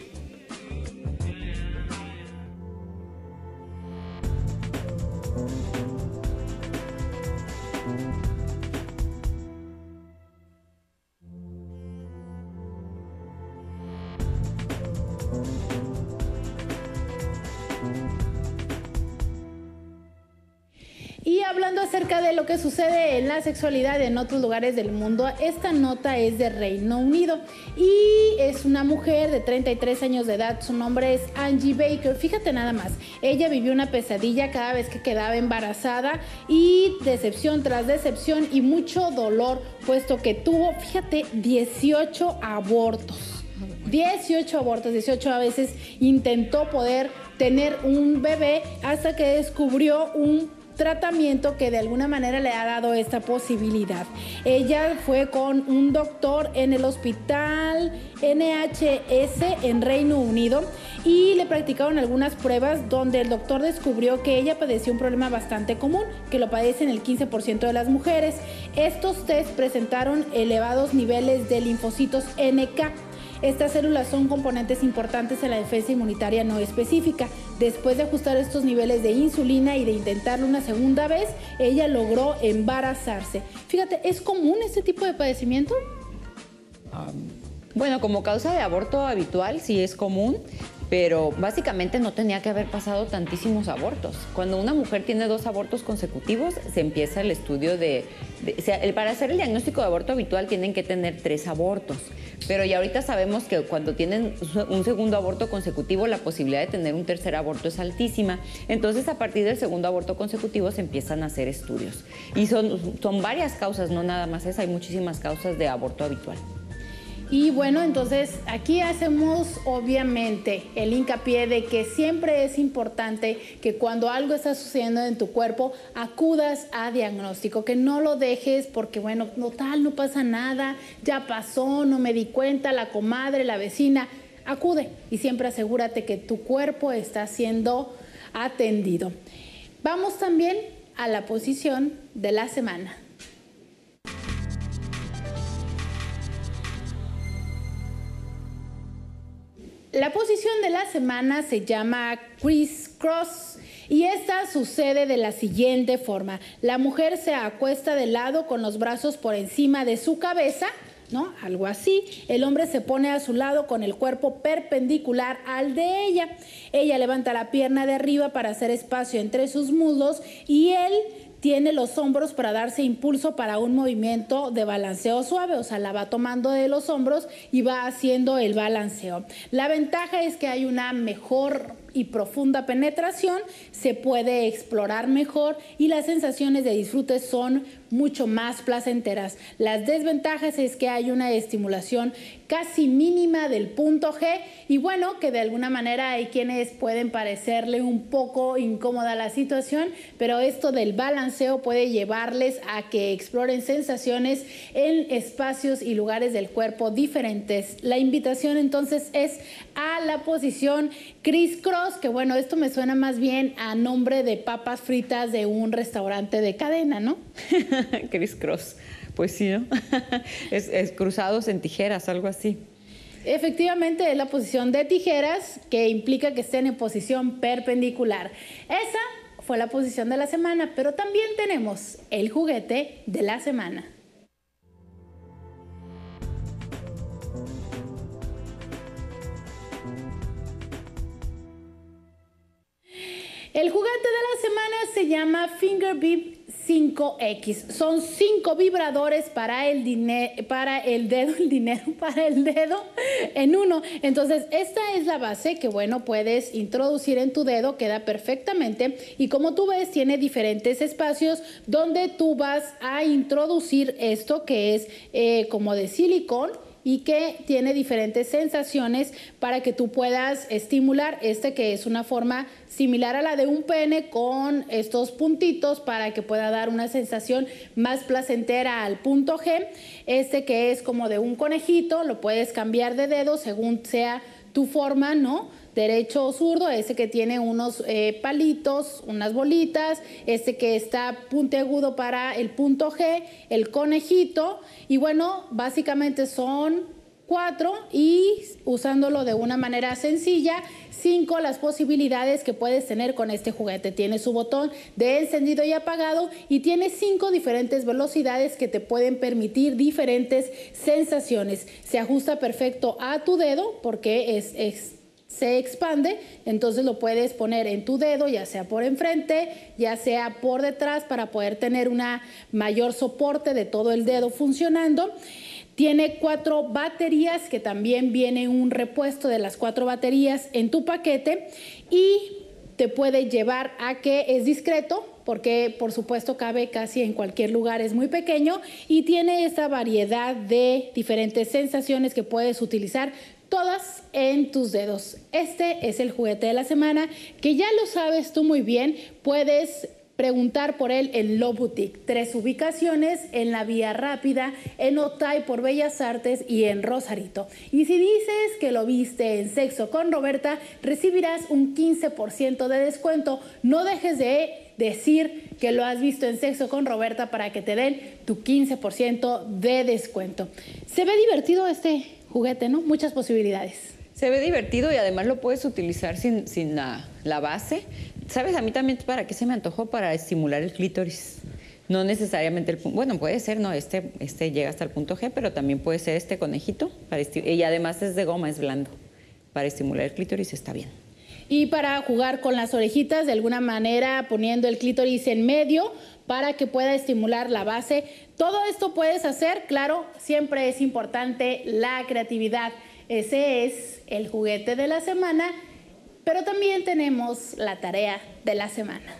Y hablando acerca de lo que sucede en la sexualidad en otros lugares del mundo, esta nota es de Reino Unido y es una mujer de treinta y tres años de edad, su nombre es Angie Baker. Fíjate nada más, ella vivió una pesadilla cada vez que quedaba embarazada y decepción tras decepción y mucho dolor, puesto que tuvo, fíjate, dieciocho abortos. dieciocho abortos, dieciocho veces intentó poder tener un bebé hasta que descubrió un tratamiento que de alguna manera le ha dado esta posibilidad. Ella fue con un doctor en el hospital N H S en Reino Unido y le practicaron algunas pruebas donde el doctor descubrió que ella padecía un problema bastante común, que lo padecen el quince por ciento de las mujeres. Estos test presentaron elevados niveles de linfocitos N K. Estas células son componentes importantes en la defensa inmunitaria no específica. Después de ajustar estos niveles de insulina y de intentarlo una segunda vez, ella logró embarazarse. Fíjate, ¿es común este tipo de padecimiento? Um, bueno, como causa de aborto habitual sí es común, pero básicamente no tenía que haber pasado tantísimos abortos. Cuando una mujer tiene dos abortos consecutivos, se empieza el estudio de... de o sea, el, para hacer el diagnóstico de aborto habitual tienen que tener tres abortos, pero ya ahorita sabemos que cuando tienen un segundo aborto consecutivo, la posibilidad de tener un tercer aborto es altísima. Entonces, a partir del segundo aborto consecutivo se empiezan a hacer estudios. Y son, son varias causas, no nada más esa, hay muchísimas causas de aborto habitual. Y bueno, entonces aquí hacemos obviamente el hincapié de que siempre es importante que cuando algo está sucediendo en tu cuerpo acudas a diagnóstico, que no lo dejes porque bueno, no tal, no pasa nada, ya pasó, no me di cuenta, la comadre, la vecina. Acude y siempre asegúrate que tu cuerpo está siendo atendido. Vamos también a la posición de la semana. La posición de la semana se llama Criss Cross y esta sucede de la siguiente forma. La mujer se acuesta de lado con los brazos por encima de su cabeza, ¿no? Algo así. El hombre se pone a su lado con el cuerpo perpendicular al de ella. Ella levanta la pierna de arriba para hacer espacio entre sus muslos y él tiene los hombros para darse impulso para un movimiento de balanceo suave, o sea, la va tomando de los hombros y va haciendo el balanceo. La ventaja es que hay una mejor y profunda penetración, se puede explorar mejor y las sensaciones de disfrute son mucho más placenteras. Las desventajas es que hay una estimulación casi mínima del punto G y bueno, que de alguna manera hay quienes pueden parecerle un poco incómoda la situación, pero esto del balanceo puede llevarles a que exploren sensaciones en espacios y lugares del cuerpo diferentes. La invitación entonces es a la posición criss-cross, que bueno, esto me suena más bien a nombre de papas fritas de un restaurante de cadena, ¿no? Criss-cross, pues sí, ¿no? es, es cruzados en tijeras, algo así. Efectivamente, es la posición de tijeras, que implica que estén en posición perpendicular. Esa fue la posición de la semana, pero también tenemos el juguete de la semana. El juguete de la semana se llama Fingerbip cinco X. Son cinco vibradores para el, para el dedo, el dinero, para el dedo en uno. Entonces, esta es la base que, bueno, puedes introducir en tu dedo, queda perfectamente. Y como tú ves, tiene diferentes espacios donde tú vas a introducir esto que es eh, como de silicón, y que tiene diferentes sensaciones para que tú puedas estimular este que es una forma similar a la de un pene con estos puntitos para que pueda dar una sensación más placentera al punto G. Este que es como de un conejito, lo puedes cambiar de dedo según sea tu forma, ¿no? Derecho o zurdo, ese que tiene unos eh, palitos, unas bolitas, este que está puntiagudo para el punto G, el conejito, y bueno, básicamente son cuatro y usándolo de una manera sencilla, cinco las posibilidades que puedes tener con este juguete. Tiene su botón de encendido y apagado y tiene cinco diferentes velocidades que te pueden permitir diferentes sensaciones. Se ajusta perfecto a tu dedo porque es, es se expande, entonces lo puedes poner en tu dedo, ya sea por enfrente, ya sea por detrás, para poder tener una mayor soporte de todo el dedo funcionando. Tiene cuatro baterías, que también viene un repuesto de las cuatro baterías en tu paquete, y te puede llevar a que es discreto, porque por supuesto cabe casi en cualquier lugar, es muy pequeño y tiene esta variedad de diferentes sensaciones que puedes utilizar todas en tus dedos. Este es el juguete de la semana, que ya lo sabes tú muy bien. Puedes preguntar por él en Lo Boutique. Tres ubicaciones: en la Vía Rápida, en Otay por Bellas Artes y en Rosarito. Y si dices que lo viste en Sexo con Roberta, recibirás un quince por ciento de descuento. No dejes de decir que lo has visto en Sexo con Roberta para que te den tu quince por ciento de descuento. Se ve divertido este juguete, ¿no? Muchas posibilidades. Se ve divertido y además lo puedes utilizar sin, sin la, la base. ¿Sabes? A mí también, ¿para qué se me antojó? Para estimular el clítoris. No necesariamente el punto, bueno, puede ser, no, este, este llega hasta el punto G, pero también puede ser este conejito. Para y además es de goma, es blando. Para estimular el clítoris está bien. Y para jugar con las orejitas, de alguna manera poniendo el clítoris en medio para que pueda estimular la base. Todo esto puedes hacer, claro, siempre es importante la creatividad. Ese es el juguete de la semana, pero también tenemos la tarea de la semana.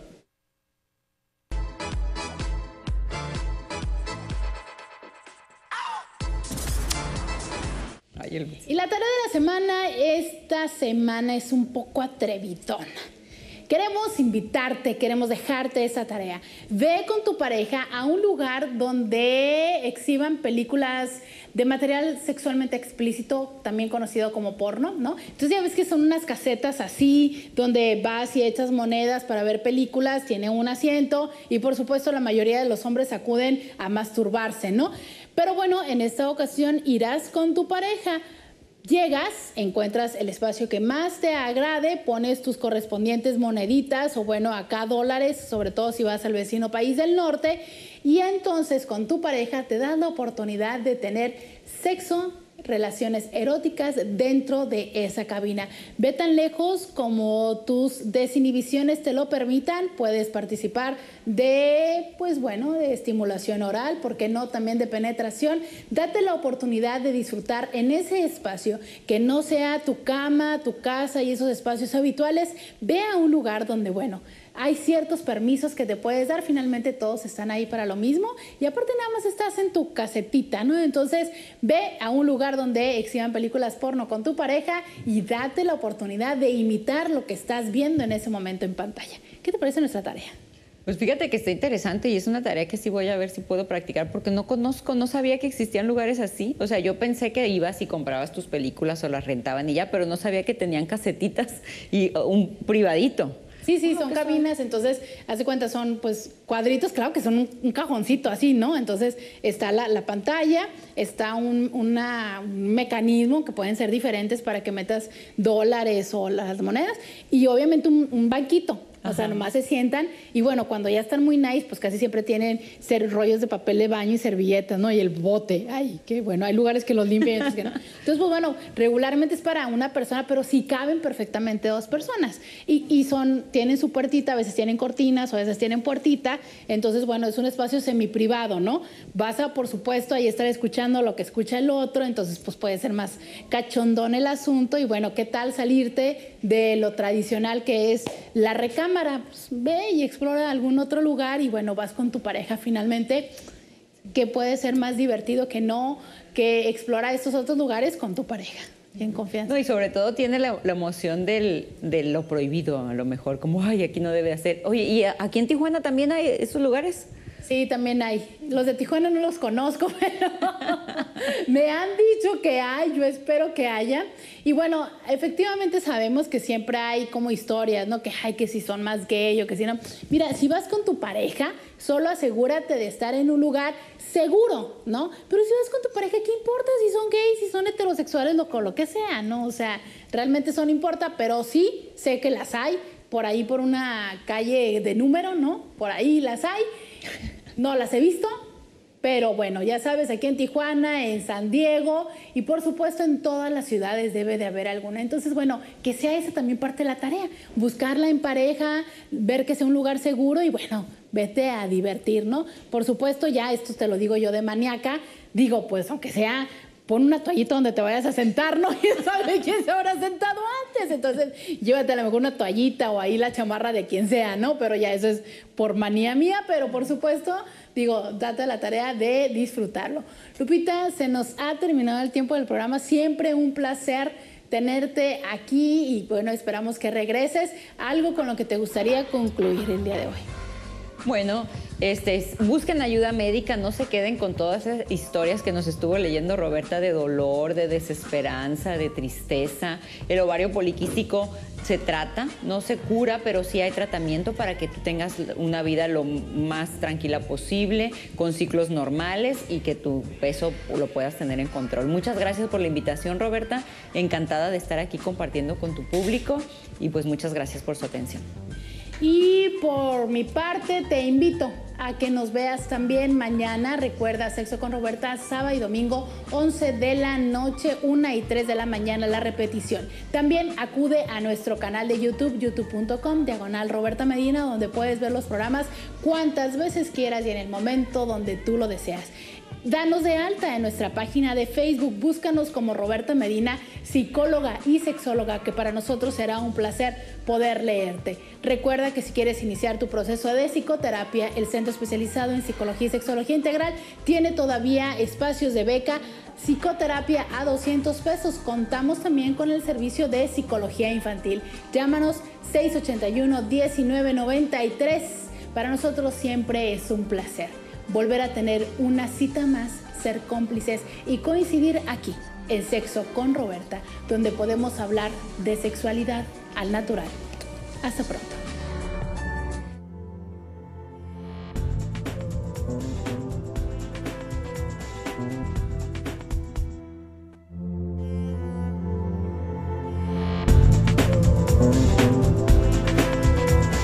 Y la tarea de la semana, esta semana es un poco atrevidona. Queremos invitarte, queremos dejarte esa tarea. Ve con tu pareja a un lugar donde exhiban películas de material sexualmente explícito, también conocido como porno, ¿no? Entonces ya ves que son unas casetas así, donde vas y echas monedas para ver películas, tiene un asiento y por supuesto la mayoría de los hombres acuden a masturbarse, ¿no? Pero bueno, en esta ocasión irás con tu pareja. Llegas, encuentras el espacio que más te agrade, pones tus correspondientes moneditas o bueno, acá dólares, sobre todo si vas al vecino país del norte, y entonces con tu pareja te das la oportunidad de tener sexo relaciones eróticas dentro de esa cabina. Ve tan lejos como tus desinhibiciones te lo permitan, puedes participar de, pues bueno, de estimulación oral, ¿por qué no? También de penetración. Date la oportunidad de disfrutar en ese espacio que no sea tu cama, tu casa y esos espacios habituales. Ve a un lugar donde, bueno, hay ciertos permisos que te puedes dar, finalmente todos están ahí para lo mismo y aparte nada más estás en tu casetita, ¿no? Entonces ve a un lugar donde exhiban películas porno con tu pareja y date la oportunidad de imitar lo que estás viendo en ese momento en pantalla. ¿Qué te parece nuestra tarea? Pues fíjate que está interesante y es una tarea que sí voy a ver si puedo practicar porque no conozco, no sabía que existían lugares así. O sea, yo pensé que ibas y comprabas tus películas o las rentaban y ya, pero no sabía que tenían casetitas y un privadito. Sí, sí, son cabinas, entonces, haz de cuenta, son pues cuadritos, claro que son un, un cajoncito así, ¿no? Entonces está la, la pantalla, está un, una, un mecanismo que pueden ser diferentes para que metas dólares o las monedas y obviamente un, un banquito. O sea, nomás se sientan y bueno, cuando ya están muy nice, pues casi siempre tienen ser rollos de papel de baño y servilletas, ¿no? Y el bote. Ay, qué bueno, hay lugares que los limpian y otros que no. Entonces, pues bueno, regularmente es para una persona, pero sí caben perfectamente dos personas. Y, y son, tienen su puertita, a veces tienen cortinas o a veces tienen puertita. Entonces, bueno, es un espacio semiprivado, ¿no? Vas a, por supuesto, ahí estar escuchando lo que escucha el otro, entonces pues puede ser más cachondón el asunto y bueno, ¿qué tal salirte de lo tradicional que es la recámara? Pues ve y explora algún otro lugar y bueno, vas con tu pareja finalmente, que puede ser más divertido que no, que explora estos otros lugares con tu pareja, en confianza. No, y sobre todo tiene la, la emoción del, de lo prohibido, a lo mejor, como, ay, aquí no debe hacer. Oye, ¿y aquí en Tijuana también hay esos lugares? Sí, también hay. Los de Tijuana no los conozco, pero me han dicho que hay, yo espero que haya. Y bueno, efectivamente sabemos que siempre hay como historias, ¿no? Que hay que si son más gay o que si no. Mira, si vas con tu pareja, solo asegúrate de estar en un lugar seguro, ¿no? Pero si vas con tu pareja, ¿qué importa si son gays, si son heterosexuales, lo, lo que sea, ¿no? O sea, realmente eso no importa, pero sí sé que las hay por ahí por una calle de número, ¿no? Por ahí las hay. No las he visto, pero bueno, ya sabes, aquí en Tijuana, en San Diego y por supuesto en todas las ciudades debe de haber alguna. Entonces, bueno, que sea esa también parte de la tarea, buscarla en pareja, ver que sea un lugar seguro y bueno, vete a divertir, ¿no? Por supuesto, ya esto te lo digo yo de maníaca, digo, pues aunque sea, pon una toallita donde te vayas a sentar, ¿no? ¿Quién sabe quién se habrá sentado antes? Entonces, llévate a lo mejor una toallita o ahí la chamarra de quien sea, ¿no? Pero ya eso es por manía mía, pero por supuesto, digo, date la tarea de disfrutarlo. Lupita, se nos ha terminado el tiempo del programa. Siempre un placer tenerte aquí y bueno, esperamos que regreses. Algo con lo que te gustaría concluir el día de hoy. Bueno, este, busquen ayuda médica, no se queden con todas esas historias que nos estuvo leyendo Roberta de dolor, de desesperanza, de tristeza. El ovario poliquístico se trata, no se cura, pero sí hay tratamiento para que tú tengas una vida lo más tranquila posible, con ciclos normales y que tu peso lo puedas tener en control. Muchas gracias por la invitación, Roberta. Encantada de estar aquí compartiendo con tu público y pues muchas gracias por su atención. Y por mi parte te invito a que nos veas también mañana. Recuerda, Sexo con Roberta, sábado y domingo, once de la noche, una y tres de la mañana, la repetición. También acude a nuestro canal de YouTube, youtube punto com, diagonal Roberta Medina, donde puedes ver los programas cuantas veces quieras y en el momento donde tú lo deseas. Danos de alta en nuestra página de Facebook, búscanos como Roberta Medina, psicóloga y sexóloga, que para nosotros será un placer poder leerte. Recuerda que si quieres iniciar tu proceso de psicoterapia, el Centro Especializado en Psicología y Sexología Integral tiene todavía espacios de beca, psicoterapia a doscientos pesos. Contamos también con el servicio de psicología infantil. Llámanos seis ochenta y uno, diecinueve noventa y tres. Para nosotros siempre es un placer volver a tener una cita más, ser cómplices y coincidir aquí en Sexo con Roberta, donde podemos hablar de sexualidad al natural. Hasta pronto.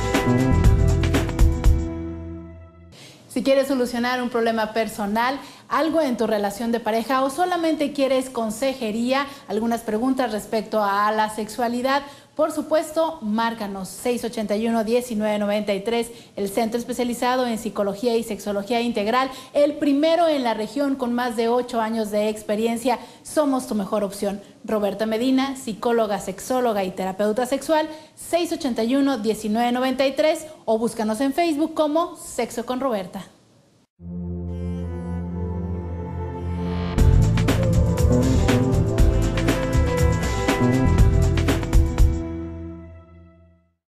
Si quieres solucionar un problema personal, algo en tu relación de pareja o solamente quieres consejería, algunas preguntas respecto a la sexualidad, por supuesto, márcanos seis ochenta y uno, diecinueve noventa y tres, el centro especializado en psicología y sexología integral, el primero en la región con más de ocho años de experiencia. Somos tu mejor opción. Roberta Medina, psicóloga, sexóloga y terapeuta sexual, seis ochenta y uno, diecinueve noventa y tres, o búscanos en Facebook como Sexo con Roberta.